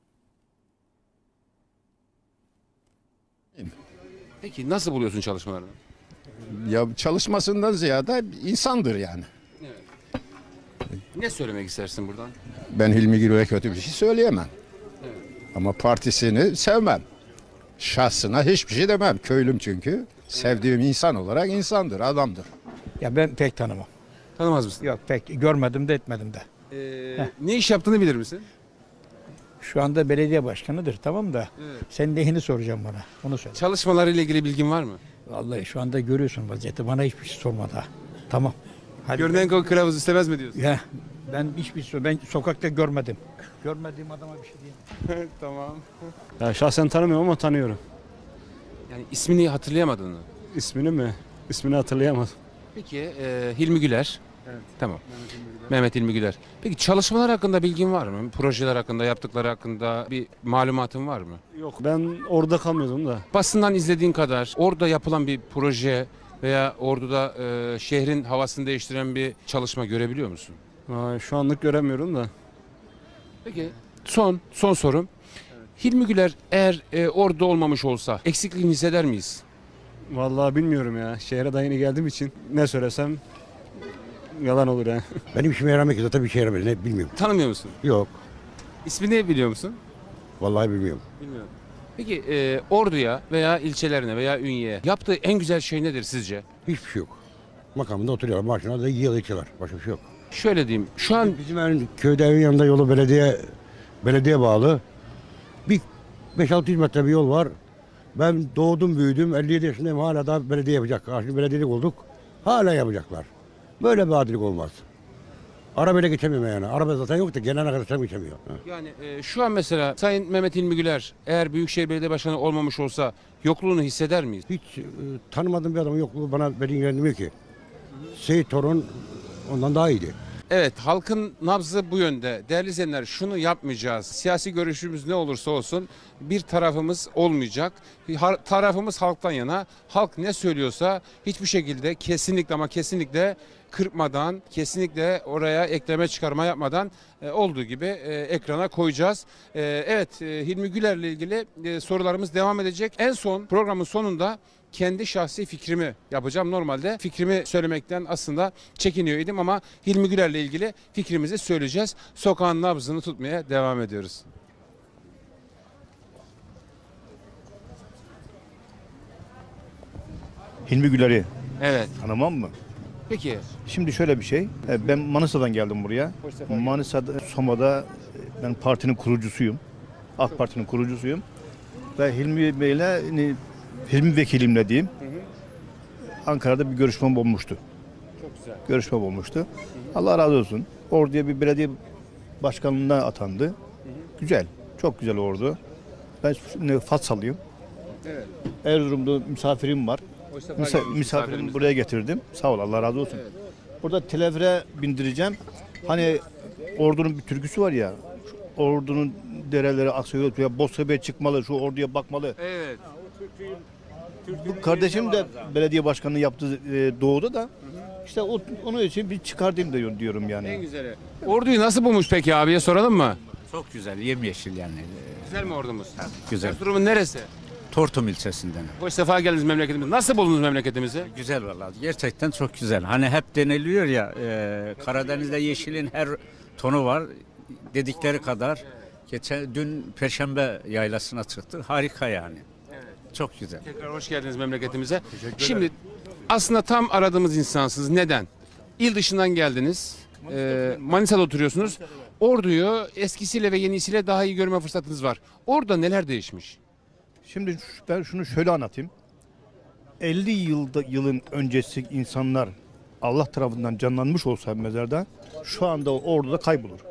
Peki nasıl buluyorsun çalışmalarını? Ya çalışmasından ziyade insandır yani. Ne söylemek istersin buradan? Ben Hilmi Güler'e kötü bir şey söyleyemem. Ama partisini sevmem. Şahsına hiçbir şey demem. Köylüm çünkü. Sevdiğim insan olarak insandır, adamdır. Ya ben pek tanımam. Tanımaz mısın? Yok pek görmedim de etmedim de. Ee, ne iş yaptığını bilir misin? Şu anda belediye başkanıdır tamam da Evet. sen neyini soracağım bana onu söyle. Çalışmalarıyla ilgili bilgin var mı? Vallahi şu anda görüyorsun vaziyeti bana hiçbir şey sorma daha. Tamam. Hadi Görünen kol kılavuz istemez mi diyorsun? Ya ben hiçbir şey ben sokakta görmedim. Görmediğim adama bir şey diyeyim. Tamam. Ya şahsen tanımıyorum ama tanıyorum. Yani ismini hatırlayamadın mı? İsmini mi? İsmini hatırlayamadım. Peki e, Hilmi Güler. Evet. Tamam. Mehmet Hilmi Güler. Mehmet Hilmi Güler. Peki çalışmalar hakkında bilgin var mı? Projeler hakkında, yaptıkları hakkında bir malumatın var mı? Yok ben orada kalmıyordum da. Basından izlediğin kadar orada yapılan bir proje veya orada e, şehrin havasını değiştiren bir çalışma görebiliyor musun? Aa, şu anlık göremiyorum da. Peki son son sorum. Hilmi Güler eğer e, orada olmamış olsa eksikliğini hisseder miyiz? Vallahi bilmiyorum ya. Şehre daha yeni geldiğim için ne söylesem yalan olur ya. Benim işime yaramıyor ki zaten bir şey yaramıyor. Ne bilmiyorum. Tanımıyor musun? Yok. İsmini biliyor musun? Vallahi bilmiyorum. Bilmiyorum. Peki e, Ordu'ya veya ilçelerine veya Ünye'ye yaptığı en güzel şey nedir sizce? Hiçbir şey yok. Makamında oturuyorlar. Maaşına da yiyor içiyorlar. Başka bir şey yok. Şöyle diyeyim. Şu an Bizim en köyde evin yanında yolu belediye belediye bağlı. Bir beş altı yüz metre bir yol var. Ben doğdum büyüdüm. elli yedi yaşındayım. Hala da belediye yapacak. Şimdi belediyelik olduk. Hala yapacaklar. Böyle bir adilik olmaz. Arabayla geçemiyorum yani. Araba zaten yok da gelen arkadaşlarım geçemiyor. yani e, şu an mesela Sayın Mehmet Hilmi Güler eğer Büyükşehir Belediye Başkanı olmamış olsa yokluğunu hisseder miyiz? Hiç e, tanımadığım bir adamın yokluğu bana beni ilgilendirmiyor ki. Seyit Torun ondan daha iyiydi. Evet, halkın nabzı bu yönde. Değerli izleyenler, şunu yapmayacağız. Siyasi görüşümüz ne olursa olsun bir tarafımız olmayacak. Har- tarafımız halktan yana. Halk ne söylüyorsa hiçbir şekilde kesinlikle ama kesinlikle kırpmadan, kesinlikle oraya ekleme çıkarma yapmadan e, olduğu gibi e, ekrana koyacağız. E, evet, e, Hilmi Güler'le ilgili e, sorularımız devam edecek. En son programın sonunda kendi şahsi fikrimi yapacağım. Normalde fikrimi söylemekten aslında çekiniyor idim ama Hilmi Güler'le ilgili fikrimizi söyleyeceğiz. Sokağın nabzını tutmaya devam ediyoruz. Hilmi Güler'i Evet. tanımam mı? Peki. Şimdi şöyle bir şey. e, Ben Manisa'dan geldim buraya. Manisa'da, Soma'da e, ben partinin kurucusuyum. AK Parti'nin kurucusuyum. Ve Hilmi Bey'le, hani, Hilmi Vekilimle diyeyim. Ankara'da bir görüşmem olmuştu. Çok güzel. Görüşmem olmuştu. Allah razı olsun. Ordu'ya bir belediye başkanlığına atandı. Güzel. Çok güzel ordu. Ben şimdi Fatsalıyım. Evet. Erzurum'da misafirim var. O sefer Misa- gelmiş misafirimi misafirimiz. buraya getirdim. Sağ ol, Allah razı olsun. Evet. Burada televire bindireceğim. Hani ordunun bir türküsü var ya. Şu ordunun dereleri aksuyor. Ya Boztepe'ye çıkmalı, şu orduya bakmalı. Evet. Bu kardeşim de belediye başkanlığı yaptı e, doğuda da. İşte o, onun için bir çıkartayım diyor, diyorum yani. En güzeli. Orduyu nasıl bulmuş peki abiye soralım mı? Çok güzel, yemyeşil yani. Güzel mi ordumuz? Güzel. Erzurum'un neresi? Tortum ilçesinden. Hoş sefa geldiniz memleketimize. Nasıl buldunuz memleketimizi? Güzel vallahi. Gerçekten çok güzel. Hani hep deniliyor ya e, Karadeniz'de yeşilin her tonu var dedikleri kadar. Geçen dün Perşembe yaylasına çıktı. Harika yani. Çok güzel. Tekrar hoş geldiniz memleketimize. Şimdi aslında tam aradığımız insansınız. Neden? İl dışından geldiniz. Ee, Manisa'da oturuyorsunuz. Ordu'yu eskisiyle ve yenisiyle daha iyi görme fırsatınız var. Orada neler değişmiş? Şimdi şu- ben şunu şöyle anlatayım. elli yılda yılın öncesi insanlar Allah tarafından canlanmış olsa mezarda şu anda orduda kaybolur.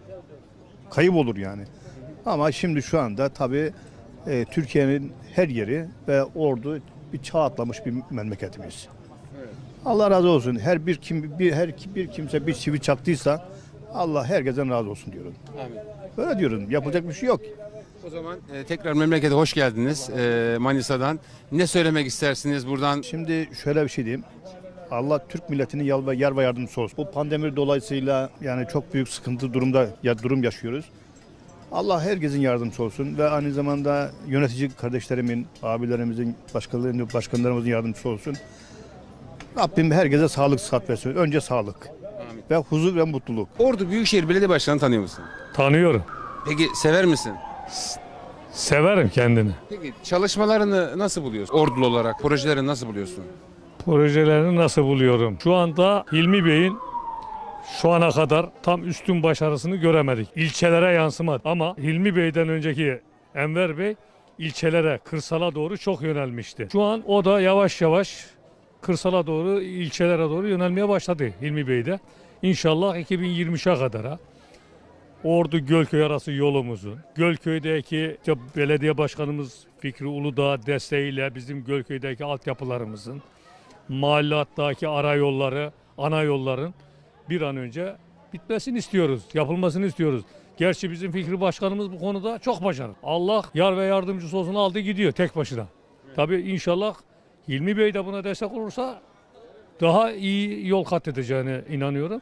Kayıp olur yani. Ama şimdi şu anda tabii e, Türkiye'nin her yeri ve ordu bir çağ atlamış bir memleketimiz. Allah razı olsun. Her bir kim bir her bir kimse bir çivi çaktıysa Allah herkesten razı olsun diyorum. Amin. Böyle diyorum. Yapacak bir şey yok. O zaman e, tekrar memlekete hoş geldiniz e, Manisa'dan. Ne söylemek istersiniz buradan? Şimdi şöyle bir şey diyeyim. Allah Türk milletinin yar ve yar ve yardımcısı olsun. Bu pandemi dolayısıyla yani çok büyük sıkıntı durumda ya durum yaşıyoruz. Allah herkesin yardımcısı olsun ve aynı zamanda yönetici kardeşlerimin, abilerimizin, başkalarının, başkanlarımızın yardımcısı olsun. Rabbim herkese sağlık sıhhat versin. Önce sağlık. Amin. Ve huzur ve mutluluk. Ordu Büyükşehir Belediye Başkanı'nı tanıyor musun? Tanıyorum. Peki sever misin? Severim kendini. Peki çalışmalarını nasıl buluyorsun? Ordulu olarak projelerini nasıl buluyorsun? Projelerini nasıl buluyorum? Şu anda Hilmi Bey'in şu ana kadar tam üstün başarısını göremedik. İlçelere yansımadı ama Hilmi Bey'den önceki Enver Bey ilçelere, kırsala doğru çok yönelmişti. Şu an o da yavaş yavaş kırsala doğru, ilçelere doğru yönelmeye başladı Hilmi Bey de. İnşallah iki bin yirmi üçe kadar Ordu Gölköy arası yolumuzun, Gölköy'deki işte belediye başkanımız Fikri Uludağ desteğiyle bizim Gölköy'deki altyapılarımızın, mahalle hattaki ara yolları, ana yolların bir an önce bitmesini istiyoruz, yapılmasını istiyoruz. Gerçi bizim Fikri Başkanımız bu konuda çok başarılı. Allah yar ve yardımcısı olsun, aldı gidiyor tek başına. Tabii inşallah Hilmi Bey de buna destek olursa daha iyi yol kat edeceğine inanıyorum.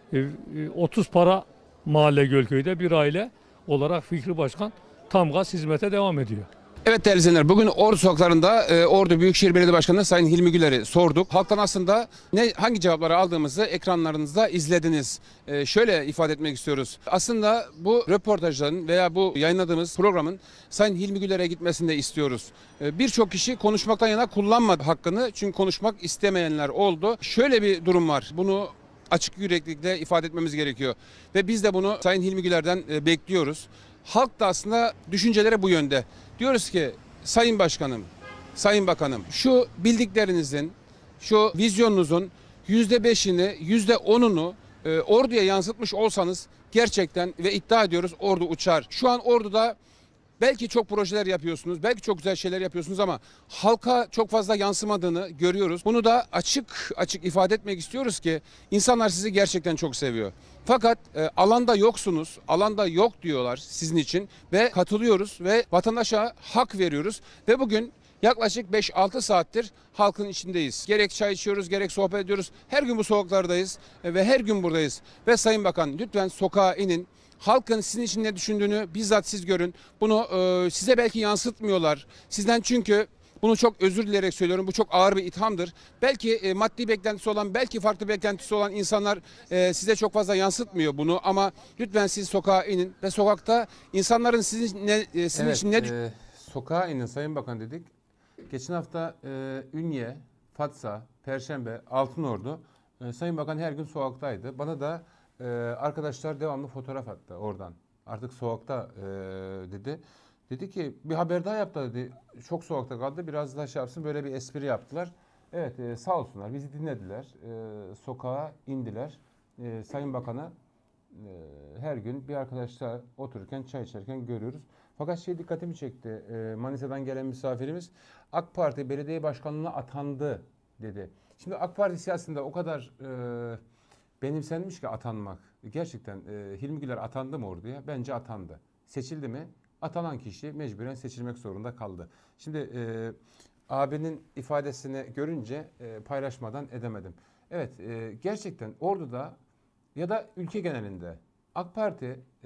otuz para mahalle Gölköy'de bir aile olarak Fikri Başkan tam gaz hizmete devam ediyor. Evet değerli izleyenler, bugün Ordu sokaklarında e, Ordu Büyükşehir Belediye Başkanı Sayın Hilmi Güler'i sorduk. Halktan aslında ne hangi cevapları aldığımızı ekranlarınızda izlediniz. E, şöyle ifade etmek istiyoruz. Aslında bu röportajların veya bu yayınladığımız programın Sayın Hilmi Güler'e gitmesini de istiyoruz. E, Birçok kişi konuşmaktan yana kullanmadı hakkını, çünkü konuşmak istemeyenler oldu. Şöyle bir durum var. Bunu açık yüreklilikle ifade etmemiz gerekiyor. Ve biz de bunu Sayın Hilmi Güler'den e, bekliyoruz. Halk da aslında düşünceleri bu yönde. Diyoruz ki Sayın Başkanım, Sayın Bakanım, şu bildiklerinizin, şu vizyonunuzun yüzde beşini, yüzde onunu e, orduya yansıtmış olsanız gerçekten ve iddia ediyoruz ordu uçar. Şu an orduda belki çok projeler yapıyorsunuz, belki çok güzel şeyler yapıyorsunuz ama halka çok fazla yansımadığını görüyoruz. Bunu da açık açık ifade etmek istiyoruz ki insanlar sizi gerçekten çok seviyor. Fakat e, alanda yoksunuz, alanda yok diyorlar sizin için ve katılıyoruz ve vatandaşa hak veriyoruz ve bugün yaklaşık beş altı saattir halkın içindeyiz. Gerek çay içiyoruz, gerek sohbet ediyoruz. Her gün bu sokaklardayız e, ve her gün buradayız. Ve Sayın Bakan, lütfen sokağa inin. Halkın sizin için ne düşündüğünü bizzat siz görün. Bunu e, size belki yansıtmıyorlar. Sizden, çünkü bunu çok özür dileyerek söylüyorum. Bu çok ağır bir ithamdır. Belki e, maddi beklentisi olan, belki farklı beklentisi olan insanlar e, size çok fazla yansıtmıyor bunu. Ama lütfen siz sokağa inin ve sokakta insanların sizin, ne, e, sizin evet, için ne... E, sokağa inin Sayın Bakan dedik. Geçen hafta e, Ünye, Fatsa, Perşembe, Altınordu. E, Sayın Bakan her gün sokaktaydı. Bana da e, arkadaşlar devamlı fotoğraf attı oradan. Artık sokakta e, dedi. Dedi ki bir haber daha yaptı dedi. Çok soğukta kaldı. Biraz daha şey yapsın. Böyle bir espri yaptılar. Evet e, sağ olsunlar. Bizi dinlediler. E, sokağa indiler. E, Sayın Bakan'a e, her gün bir arkadaşla otururken, çay içerken görüyoruz. Fakat şey dikkatimi çekti. E, Manisa'dan gelen misafirimiz AK Parti belediye başkanlığına atandı dedi. Şimdi AK Parti siyasetinde o kadar e, benimsenmiş ki atanmak. Gerçekten e, Hilmi Güler atandı mı orduya? Bence atandı. Seçildi mi? Atanan kişi mecburen seçilmek zorunda kaldı. Şimdi e, abinin ifadesini görünce e, paylaşmadan edemedim. Evet e, gerçekten orduda ya da ülke genelinde AK Parti e,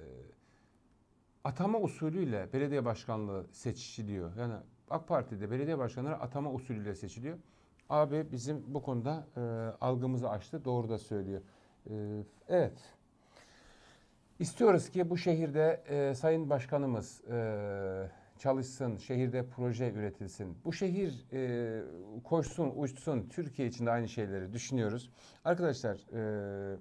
atama usulüyle belediye başkanlığı seçiliyor. Yani AK Parti'de belediye başkanları atama usulüyle seçiliyor. Abi bizim bu konuda e, algımızı açtı. Doğru da söylüyor. E, evet. İstiyoruz ki bu şehirde e, Sayın Başkanımız e, çalışsın, şehirde proje üretilsin. Bu şehir e, koşsun, uçsun. Türkiye için de aynı şeyleri düşünüyoruz. Arkadaşlar e,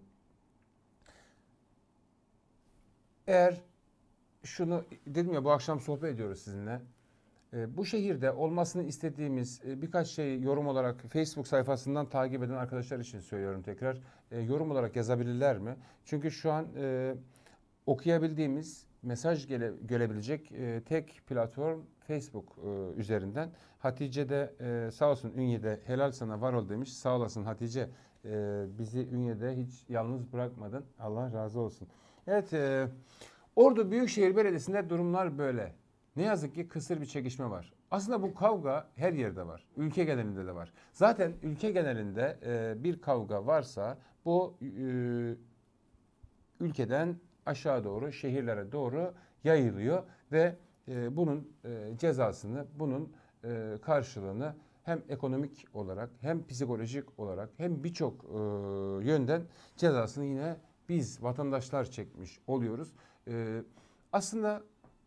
eğer şunu dedim ya, bu akşam sohbet ediyoruz sizinle. E, bu şehirde olmasını istediğimiz e, birkaç şey yorum olarak Facebook sayfasından takip eden arkadaşlar için söylüyorum tekrar. E, yorum olarak yazabilirler mi? Çünkü şu an e, okuyabildiğimiz, mesaj gele, gelebilecek e, tek platform Facebook e, üzerinden. Hatice de e, sağ olsun Ünye'de helal sana var ol demiş. Sağ olasın Hatice. E, bizi Ünye'de hiç yalnız bırakmadın. Allah razı olsun. Evet, e, Ordu Büyükşehir Belediyesi'nde durumlar böyle. Ne yazık ki kısır bir çekişme var. Aslında bu kavga her yerde var. Ülke genelinde de var. Zaten ülke genelinde e, bir kavga varsa bu e, ülkeden aşağı doğru, şehirlere doğru yayılıyor ve e, bunun e, cezasını, bunun e, karşılığını hem ekonomik olarak hem psikolojik olarak hem birçok e, yönden cezasını yine biz vatandaşlar çekmiş oluyoruz. E, aslında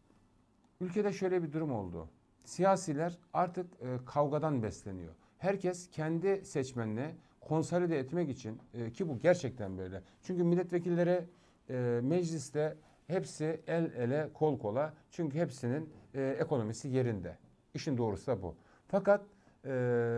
ülkede şöyle bir durum oldu. Siyasiler artık e, kavgadan besleniyor. Herkes kendi seçmenini konsolide etmek için e, ki bu gerçekten böyle. Çünkü milletvekilleri e, mecliste hepsi el ele kol kola. Çünkü hepsinin e, ekonomisi yerinde. İşin doğrusu da bu. Fakat e,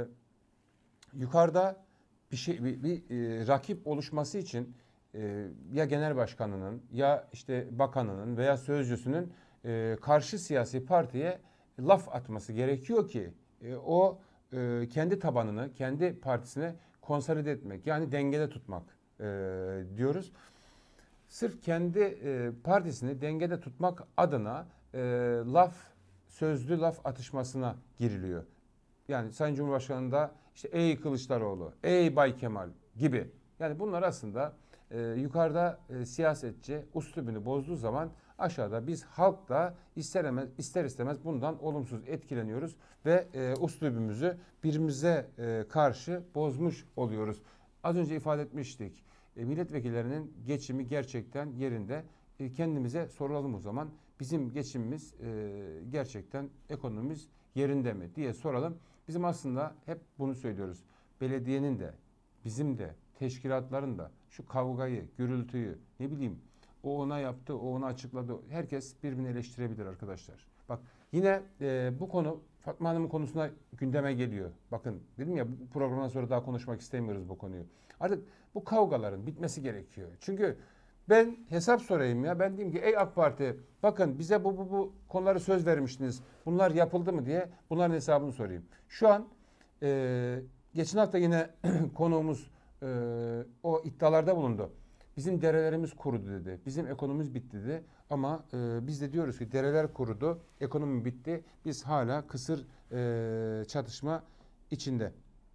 yukarıda bir şey bir, bir e, rakip oluşması için e, ya genel başkanının ya işte bakanının veya sözcüsünün e, karşı siyasi partiye laf atması gerekiyor ki e, o e, kendi tabanını, kendi partisine konsolide etmek, yani dengede tutmak e, diyoruz. Sırf kendi e, partisini dengede tutmak adına e, laf, sözlü laf atışmasına giriliyor. Yani Sayın Cumhurbaşkanı da işte ey Kılıçdaroğlu, ey Bay Kemal gibi. Yani bunlar aslında e, yukarıda e, siyasetçi üslubunu bozduğu zaman aşağıda biz halk da ister, ister istemez bundan olumsuz etkileniyoruz ve e, üslubumuzu birbirimize e, karşı bozmuş oluyoruz. Az önce ifade etmiştik. E, milletvekillerinin geçimi gerçekten yerinde. E, kendimize soralım o zaman. Bizim geçimimiz e, gerçekten ekonomimiz yerinde mi diye soralım. Bizim aslında hep bunu söylüyoruz. Belediyenin de, bizim de, teşkilatların da şu kavgayı, gürültüyü, ne bileyim o ona yaptı, o ona açıkladı. Herkes birbirini eleştirebilir arkadaşlar. Bak yine e, bu konu Fatma Hanım'ın konusuna gündeme geliyor. Bakın dedim ya, bu programdan sonra daha konuşmak istemiyoruz bu konuyu. Artık bu kavgaların bitmesi gerekiyor. Çünkü ben hesap sorayım ya. Ben diyeyim ki ey AK Parti, bakın bize bu bu bu konuları söz vermiştiniz. Bunlar yapıldı mı diye bunların hesabını sorayım. Şu an e, geçen hafta yine konuğumuz e, o iddialarda bulundu. Bizim derelerimiz kurudu dedi. Bizim ekonomimiz bitti dedi. Ama e, biz de diyoruz ki dereler kurudu, ekonomi bitti. Biz hala kısır e, çatışma içinde.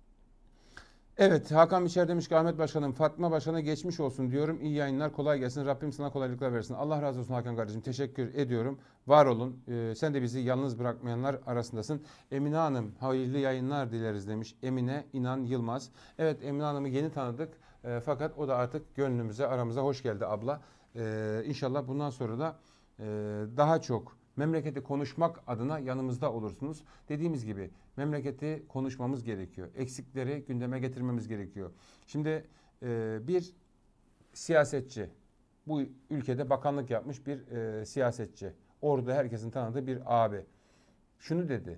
Evet, Hakan Biçer demiş ki Ahmet Başkanım, Fatma Başkan'a geçmiş olsun diyorum. İyi yayınlar, kolay gelsin. Rabbim sana kolaylıklar versin. Allah razı olsun Hakan kardeşim. Teşekkür ediyorum. Var olun. Ee, sen de bizi yalnız bırakmayanlar arasındasın. Emine Hanım, hayırlı yayınlar dileriz demiş. Emine İnan Yılmaz. Evet, Emine Hanım'ı yeni tanıdık. E, fakat o da artık gönlümüze, aramıza hoş geldi abla. E, İnşallah bundan sonra da e, daha çok memleketi konuşmak adına yanımızda olursunuz. Dediğimiz gibi memleketi konuşmamız gerekiyor. Eksikleri gündeme getirmemiz gerekiyor. Şimdi e, bir siyasetçi, bu ülkede bakanlık yapmış bir e, siyasetçi, orada herkesin tanıdığı bir abi şunu dedi.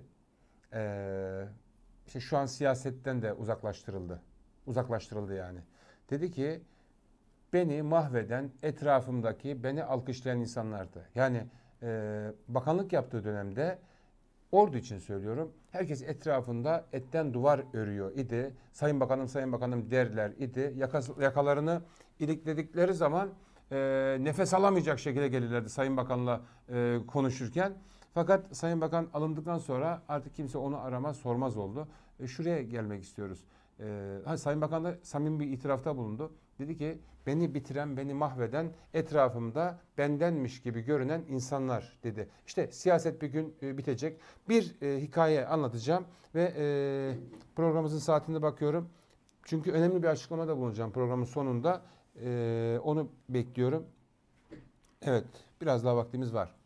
E, işte şu an siyasetten de uzaklaştırıldı. Uzaklaştırıldı yani. Dedi ki beni mahveden etrafımdaki, beni alkışlayan insanlardı. Yani Ee, bakanlık yaptığı dönemde, ordu için söylüyorum, herkes etrafında etten duvar örüyor idi. Sayın Bakanım, Sayın Bakanım derler idi. Yakas, yakalarını ilikledikleri zaman e, nefes alamayacak şekilde gelirlerdi Sayın Bakan'la e, konuşurken. Fakat Sayın Bakan alındıktan sonra artık kimse onu aramaz, sormaz oldu. E, şuraya gelmek istiyoruz. E, Sayın Bakan da samimi bir itirafta bulundu. Dedi ki beni bitiren, beni mahveden etrafımda bendenmiş gibi görünen insanlar dedi. İşte siyaset bir gün e, bitecek. Bir e, hikaye anlatacağım ve e, programımızın saatine bakıyorum. Çünkü önemli bir açıklama da bulunacağım programın sonunda. E, onu bekliyorum. Evet, biraz daha vaktimiz var.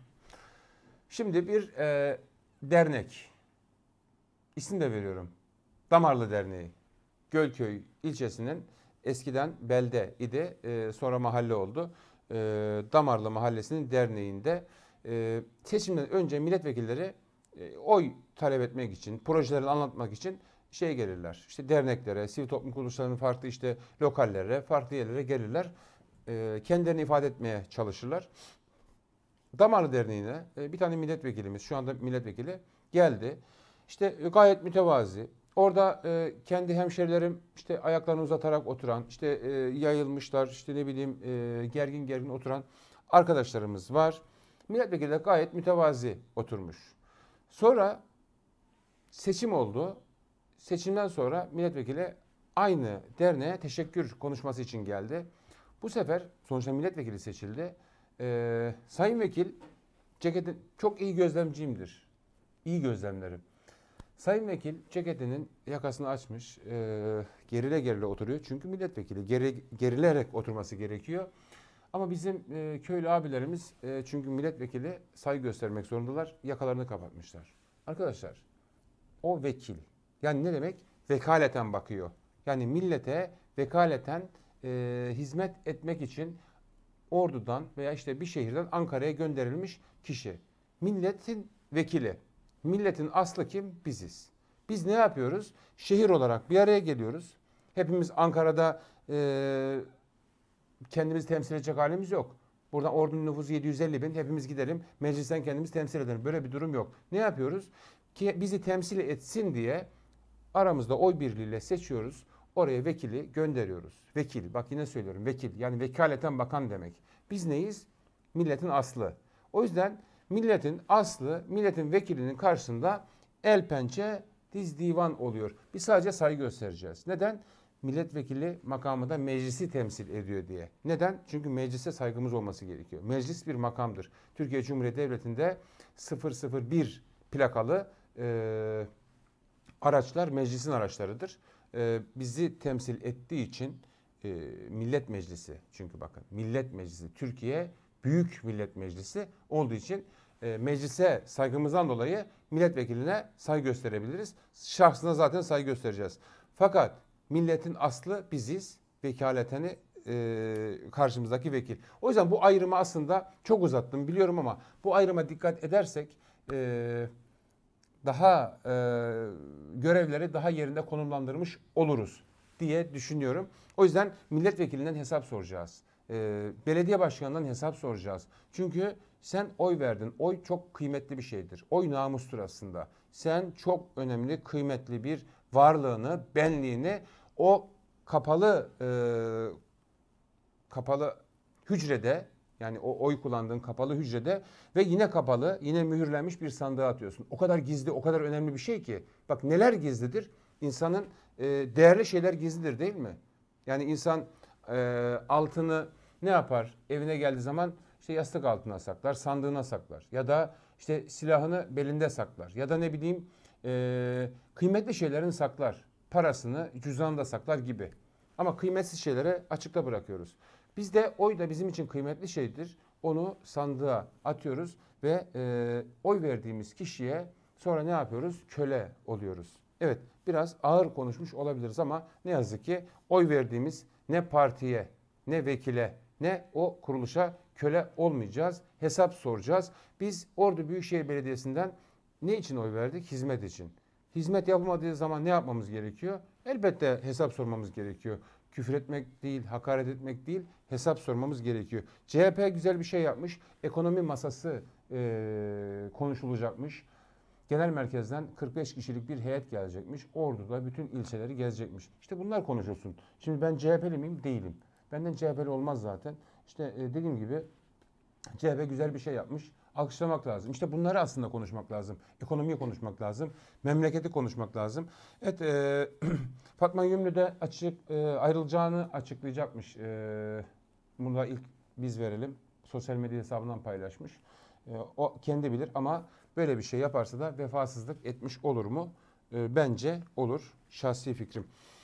Şimdi bir e, dernek, isim de veriyorum. Damarlı Derneği. Gölköy ilçesinin eskiden belde idi, e, sonra mahalle oldu. E, Damarlı Mahallesi'nin derneğinde e, seçimden önce milletvekilleri e, oy talep etmek için, projelerini anlatmak için şey gelirler. İşte derneklere, sivil toplum kuruluşlarının farklı işte lokallere, farklı yerlere gelirler. E, kendilerini ifade etmeye çalışırlar. Damarlı Derneği'ne e, bir tane milletvekilimiz, şu anda milletvekili geldi. İşte e, gayet mütevazi. Orada e, kendi hemşerilerim işte ayaklarını uzatarak oturan, işte e, yayılmışlar, işte ne bileyim e, gergin gergin oturan arkadaşlarımız var. Milletvekili de gayet mütevazi oturmuş. Sonra seçim oldu. Seçimden sonra milletvekili aynı derneğe teşekkür konuşması için geldi. Bu sefer sonuçta milletvekili seçildi. Ee, Sayın Vekil, ceketin çok iyi gözlemciyimdir. İyi gözlemlerim. Sayın Vekil ceketinin yakasını açmış, e, gerile gerile oturuyor. Çünkü milletvekili geri, gerilerek oturması gerekiyor. Ama bizim e, köylü abilerimiz e, çünkü milletvekili saygı göstermek zorundalar. Yakalarını kapatmışlar. Arkadaşlar o vekil yani ne demek? Vekaleten bakıyor. Yani millete vekaleten e, hizmet etmek için Ordu'dan veya işte bir şehirden Ankara'ya gönderilmiş kişi. Milletin vekili. Milletin aslı kim? Biziz. Biz ne yapıyoruz? Şehir olarak bir araya geliyoruz. Hepimiz Ankara'da e, kendimizi temsil edecek halimiz yok. Buradan Ordu'nun nüfusu yedi yüz elli bin. Hepimiz gidelim. Meclisten kendimizi temsil edelim. Böyle bir durum yok. Ne yapıyoruz? Ki bizi temsil etsin diye aramızda oy birliğiyle seçiyoruz. Oraya vekili gönderiyoruz. Vekil. Bak yine söylüyorum. Vekil. Yani vekaleten bakan demek. Biz neyiz? Milletin aslı. O yüzden milletin aslı, milletin vekilinin karşısında el pençe, diz divan oluyor. Biz sadece saygı göstereceğiz. Neden? Milletvekili makamında meclisi temsil ediyor diye. Neden? Çünkü meclise saygımız olması gerekiyor. Meclis bir makamdır. Türkiye Cumhuriyeti Devleti'nde sıfır sıfır bir plakalı e, araçlar meclisin araçlarıdır. E, bizi temsil ettiği için e, Millet Meclisi, çünkü bakın Millet Meclisi, Türkiye Büyük Millet Meclisi olduğu için e, meclise saygımızdan dolayı milletvekiline saygı gösterebiliriz. Şahsına zaten saygı göstereceğiz. Fakat milletin aslı biziz, vekaleteni e, karşımızdaki vekil. O yüzden bu ayrımı aslında çok uzattım biliyorum ama bu ayrıma dikkat edersek e, daha e, görevleri daha yerinde konumlandırmış oluruz diye düşünüyorum. O yüzden milletvekilinden hesap soracağız. E, belediye başkanından hesap soracağız. Çünkü sen oy verdin. Oy çok kıymetli bir şeydir. Oy namustur aslında. Sen çok önemli, kıymetli bir varlığını, benliğini o kapalı e, kapalı hücrede, yani o oy kullandığın kapalı hücrede ve yine kapalı, yine mühürlenmiş bir sandığa atıyorsun. O kadar gizli, o kadar önemli bir şey ki. Bak neler gizlidir? İnsanın e, değerli şeyler gizlidir değil mi? Yani insan e, altını ne yapar? Evine geldiği zaman işte yastık altına saklar, sandığına saklar. Ya da işte silahını belinde saklar. Ya da ne bileyim e, kıymetli şeylerini saklar. Parasını cüzdanında saklar gibi. Ama kıymetsiz şeylere açıkta bırakıyoruz. Biz de oy da bizim için kıymetli şeydir. Onu sandığa atıyoruz ve e, oy verdiğimiz kişiye sonra ne yapıyoruz? Köle oluyoruz. Evet, biraz ağır konuşmuş olabiliriz ama ne yazık ki oy verdiğimiz ne partiye, ne vekile, ne o kuruluşa köle olmayacağız. Hesap soracağız. Biz Ordu Büyükşehir Belediyesi'nden ne için oy verdik? Hizmet için. Hizmet yapılmadığı zaman ne yapmamız gerekiyor? Elbette hesap sormamız gerekiyor. Küfür etmek değil, hakaret etmek değil, hesap sormamız gerekiyor. C H P güzel bir şey yapmış. Ekonomi masası e, konuşulacakmış. Genel merkezden kırk beş kişilik bir heyet gelecekmiş. Ordu'da bütün ilçeleri gezecekmiş. İşte bunlar konuşulsun. Şimdi ben C H P'li miyim? Değilim. Benden C H P'li olmaz zaten. İşte e, dediğim gibi C H P güzel bir şey yapmış. Alkışlamak lazım. İşte bunları aslında konuşmak lazım. Ekonomiyi konuşmak lazım. Memleketi konuşmak lazım. Evet, e, Fatma Gümrü de açık e, ayrılacağını açıklayacakmış. E, bunu da ilk biz verelim. Sosyal medya hesabından paylaşmış. E, o kendi bilir ama böyle bir şey yaparsa da vefasızlık etmiş olur mu? E, bence olur. Şahsi fikrim.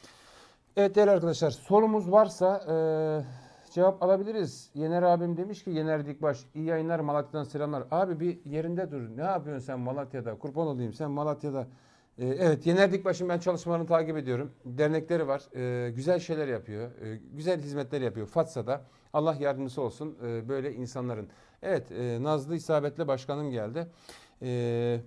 Evet değerli arkadaşlar, sorumuz varsa e, cevap alabiliriz. Yener abim demiş ki, Yener Dikbaş, iyi yayınlar, Malatya'dan selamlar. Abi bir yerinde dur. Ne yapıyorsun sen Malatya'da? Kurban olayım sen Malatya'da. Ee, evet, Yener Dikbaş'ın ben çalışmalarını takip ediyorum. Dernekleri var. Ee, güzel şeyler yapıyor. Ee, güzel hizmetler yapıyor Fatsa'da. Allah yardımcısı olsun ee, böyle insanların. Evet, e, Nazlı İsabetli Başkanım geldi. Ee,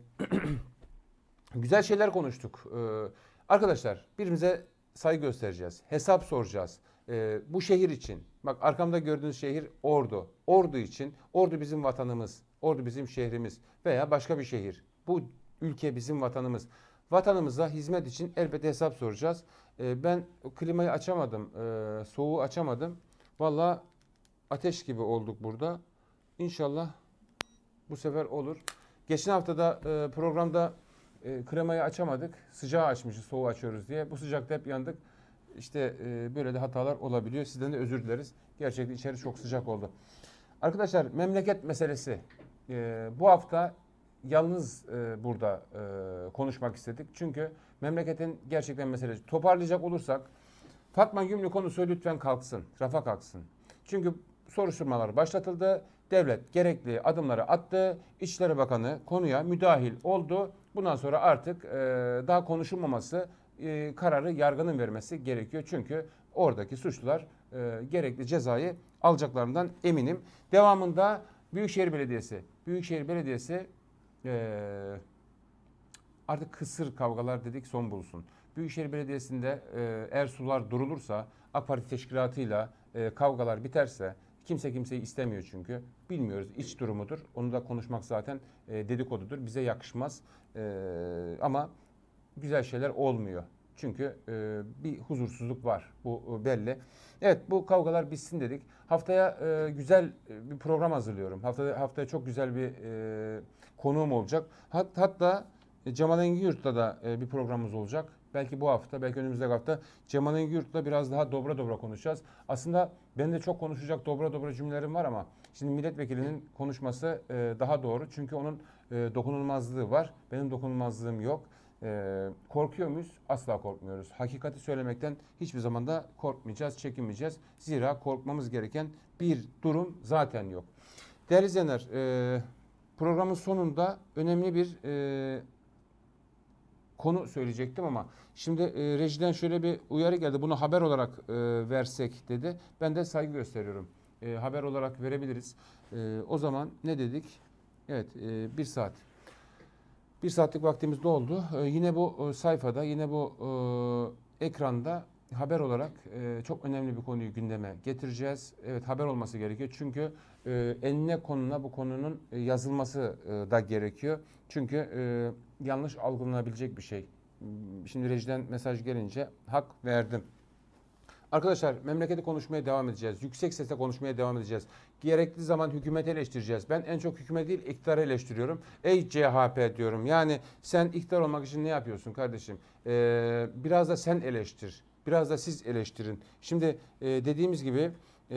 güzel şeyler konuştuk. Ee, arkadaşlar birbirimize saygı göstereceğiz. Hesap soracağız. Ee, bu şehir için. Bak arkamda gördüğünüz şehir Ordu. Ordu için. Ordu bizim vatanımız. Ordu bizim şehrimiz. Veya başka bir şehir. Bu ülke bizim vatanımız. Vatanımıza hizmet için elbette hesap soracağız. Ee, ben klimayı açamadım. Ee, soğuğu açamadım. Vallahi ateş gibi olduk burada. İnşallah bu sefer olur. Geçen hafta da e, programda e, klimayı açamadık. Sıcağı açmışız, soğuğu açıyoruz diye. Bu sıcakta hep yandık. İşte e, böyle de hatalar olabiliyor. Sizden de özür dileriz. Gerçekten içeri çok sıcak oldu. Arkadaşlar memleket meselesi. E, bu hafta yalnız e, burada e, konuşmak istedik. Çünkü memleketin gerçekten meselesi. Toparlayacak olursak Fatma Gümrük konusu lütfen kalksın, rafa kalksın. Çünkü soruşturmalar başlatıldı. Devlet gerekli adımları attı. İçişleri Bakanı konuya müdahil oldu. Bundan sonra artık e, daha konuşulmaması, e, kararı yargının vermesi gerekiyor. Çünkü oradaki suçlular e, gerekli cezayı alacaklarından eminim. Devamında Büyükşehir Belediyesi, Büyükşehir Belediyesi e, artık kısır kavgalar dedik son bulsun. Büyükşehir Belediyesi'nde e, eğer sular durulursa, AK Parti teşkilatıyla e, kavgalar biterse, kimse kimseyi istemiyor çünkü. Bilmiyoruz, iç durumudur. Onu da konuşmak zaten e, dedikodudur. Bize yakışmaz. E, ama güzel şeyler olmuyor. Çünkü e, bir huzursuzluk var. Bu e, belli. Evet, bu kavgalar bitsin dedik. Haftaya e, güzel e, bir program hazırlıyorum. Haftaya, haftaya çok güzel bir e, konuğum olacak. Hat, hatta e, Cemal Engin Yurt'ta da e, bir programımız olacak. Belki bu hafta, belki önümüzdeki hafta Cemal Engin Yurt'ta biraz daha dobra dobra konuşacağız. Aslında ben de çok konuşacak dobra dobra cümlelerim var ama şimdi milletvekilinin konuşması e, daha doğru. Çünkü onun e, dokunulmazlığı var. Benim dokunulmazlığım yok. E, korkuyor muyuz? Asla korkmuyoruz. Hakikati söylemekten hiçbir zaman da korkmayacağız, çekinmeyeceğiz. Zira korkmamız gereken bir durum zaten yok. Değerli izleyenler, e, programın sonunda önemli bir e, konu söyleyecektim ama şimdi e, rejiden şöyle bir uyarı geldi. Bunu haber olarak e, versek dedi. Ben de saygı gösteriyorum. E, haber olarak verebiliriz. E, o zaman ne dedik? Evet, e, bir saat. Bir saatlik vaktimiz doldu. E, yine bu e, sayfada, yine bu e, ekranda haber olarak e, çok önemli bir konuyu gündeme getireceğiz. Evet, haber olması gerekiyor. Çünkü e, enine konuna bu konunun e, yazılması e, da gerekiyor. Çünkü e, yanlış algılanabilecek bir şey. Şimdi rejiden mesaj gelince hak verdim. Arkadaşlar memleketi konuşmaya devam edeceğiz. Yüksek sesle konuşmaya devam edeceğiz. Gerekli zaman hükümeti eleştireceğiz. Ben en çok hükümet değil iktidarı eleştiriyorum. Ey C H P diyorum. Yani sen iktidar olmak için ne yapıyorsun kardeşim? Ee, biraz da sen eleştir. Biraz da siz eleştirin. Şimdi e, dediğimiz gibi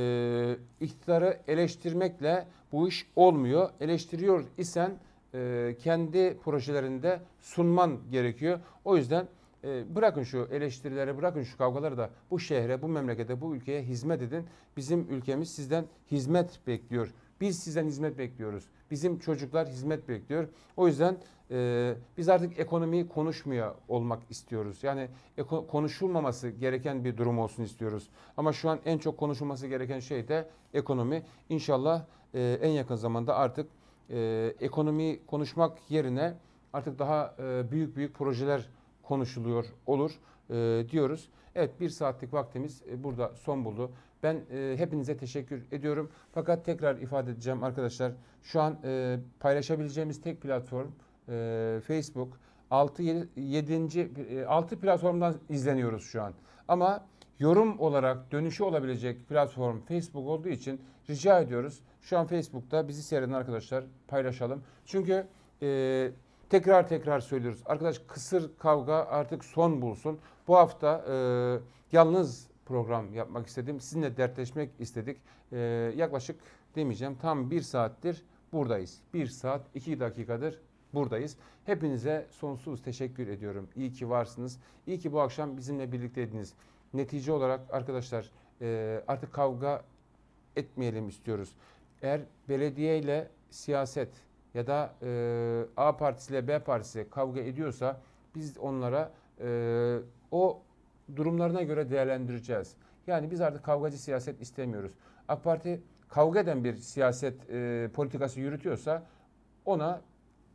e, iktidarı eleştirmekle bu iş olmuyor. Eleştiriyor isen e, kendi projelerinde sunman gerekiyor. O yüzden e, bırakın şu eleştirileri, bırakın şu kavgaları da bu şehre, bu memlekete, bu ülkeye hizmet edin. Bizim ülkemiz sizden hizmet bekliyor. Biz sizden hizmet bekliyoruz. Bizim çocuklar hizmet bekliyor. O yüzden e, biz artık ekonomiyi konuşmuyor olmak istiyoruz. Yani eko, konuşulmaması gereken bir durum olsun istiyoruz. Ama şu an en çok konuşulması gereken şey de ekonomi. İnşallah e, en yakın zamanda artık e, ekonomiyi konuşmak yerine artık daha e, büyük büyük projeler konuşuluyor olur e, diyoruz. Evet, bir saatlik vaktimiz e, burada son buldu. Ben e, hepinize teşekkür ediyorum. Fakat tekrar ifade edeceğim arkadaşlar. Şu an e, paylaşabileceğimiz tek platform e, Facebook. altı yedinci altı platformdan izleniyoruz şu an. Ama yorum olarak dönüşü olabilecek platform Facebook olduğu için rica ediyoruz. Şu an Facebook'ta bizi seyreden arkadaşlar paylaşalım. Çünkü e, tekrar tekrar söylüyoruz. Arkadaş, kısır kavga artık son bulsun. Bu hafta e, yalnız program yapmak istedim. Sizinle dertleşmek istedik. E, yaklaşık demeyeceğim tam bir saattir buradayız. Bir saat iki dakikadır buradayız. Hepinize sonsuz teşekkür ediyorum. İyi ki varsınız. İyi ki bu akşam bizimle birlikteydiniz. Netice olarak arkadaşlar e, artık kavga etmeyelim istiyoruz. Eğer belediye ile siyaset ya da e, A partisi ile B partisi kavga ediyorsa biz onlara e, o durumlarına göre değerlendireceğiz. Yani biz artık kavgacı siyaset istemiyoruz. AK Parti kavga eden bir siyaset e, politikası yürütüyorsa ona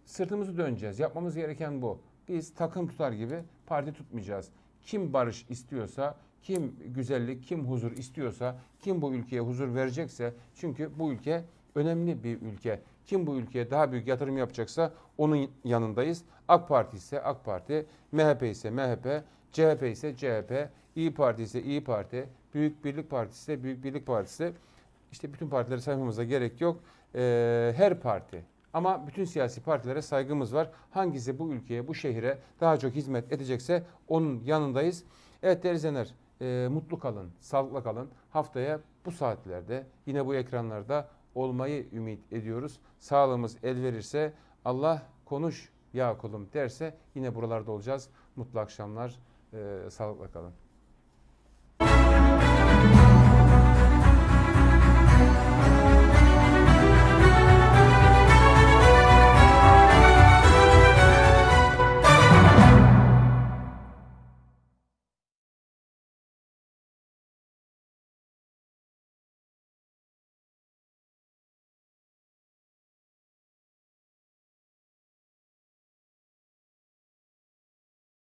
sırtımızı döneceğiz. Yapmamız gereken bu. Biz takım tutar gibi parti tutmayacağız. Kim barış istiyorsa, kim güzellik, kim huzur istiyorsa, kim bu ülkeye huzur verecekse, çünkü bu ülke önemli bir ülke. Kim bu ülkeye daha büyük yatırım yapacaksa onun yanındayız. AK Parti ise AK Parti, M H P ise M H P, C H P ise C H P, İyi Parti ise İyi Parti, Büyük Birlik Partisi ise Büyük Birlik Partisi. İşte bütün partileri saymamıza gerek yok. Ee, her parti. Ama bütün siyasi partilere saygımız var. Hangisi bu ülkeye, bu şehire daha çok hizmet edecekse onun yanındayız. Evet değerli izleyenler, e, mutlu kalın, sağlıklı kalın. Haftaya bu saatlerde yine bu ekranlarda olmayı ümit ediyoruz. Sağlığımız el verirse, Allah konuş ya kulum derse yine buralarda olacağız. Mutlu akşamlar, e, sağlıkla kalın.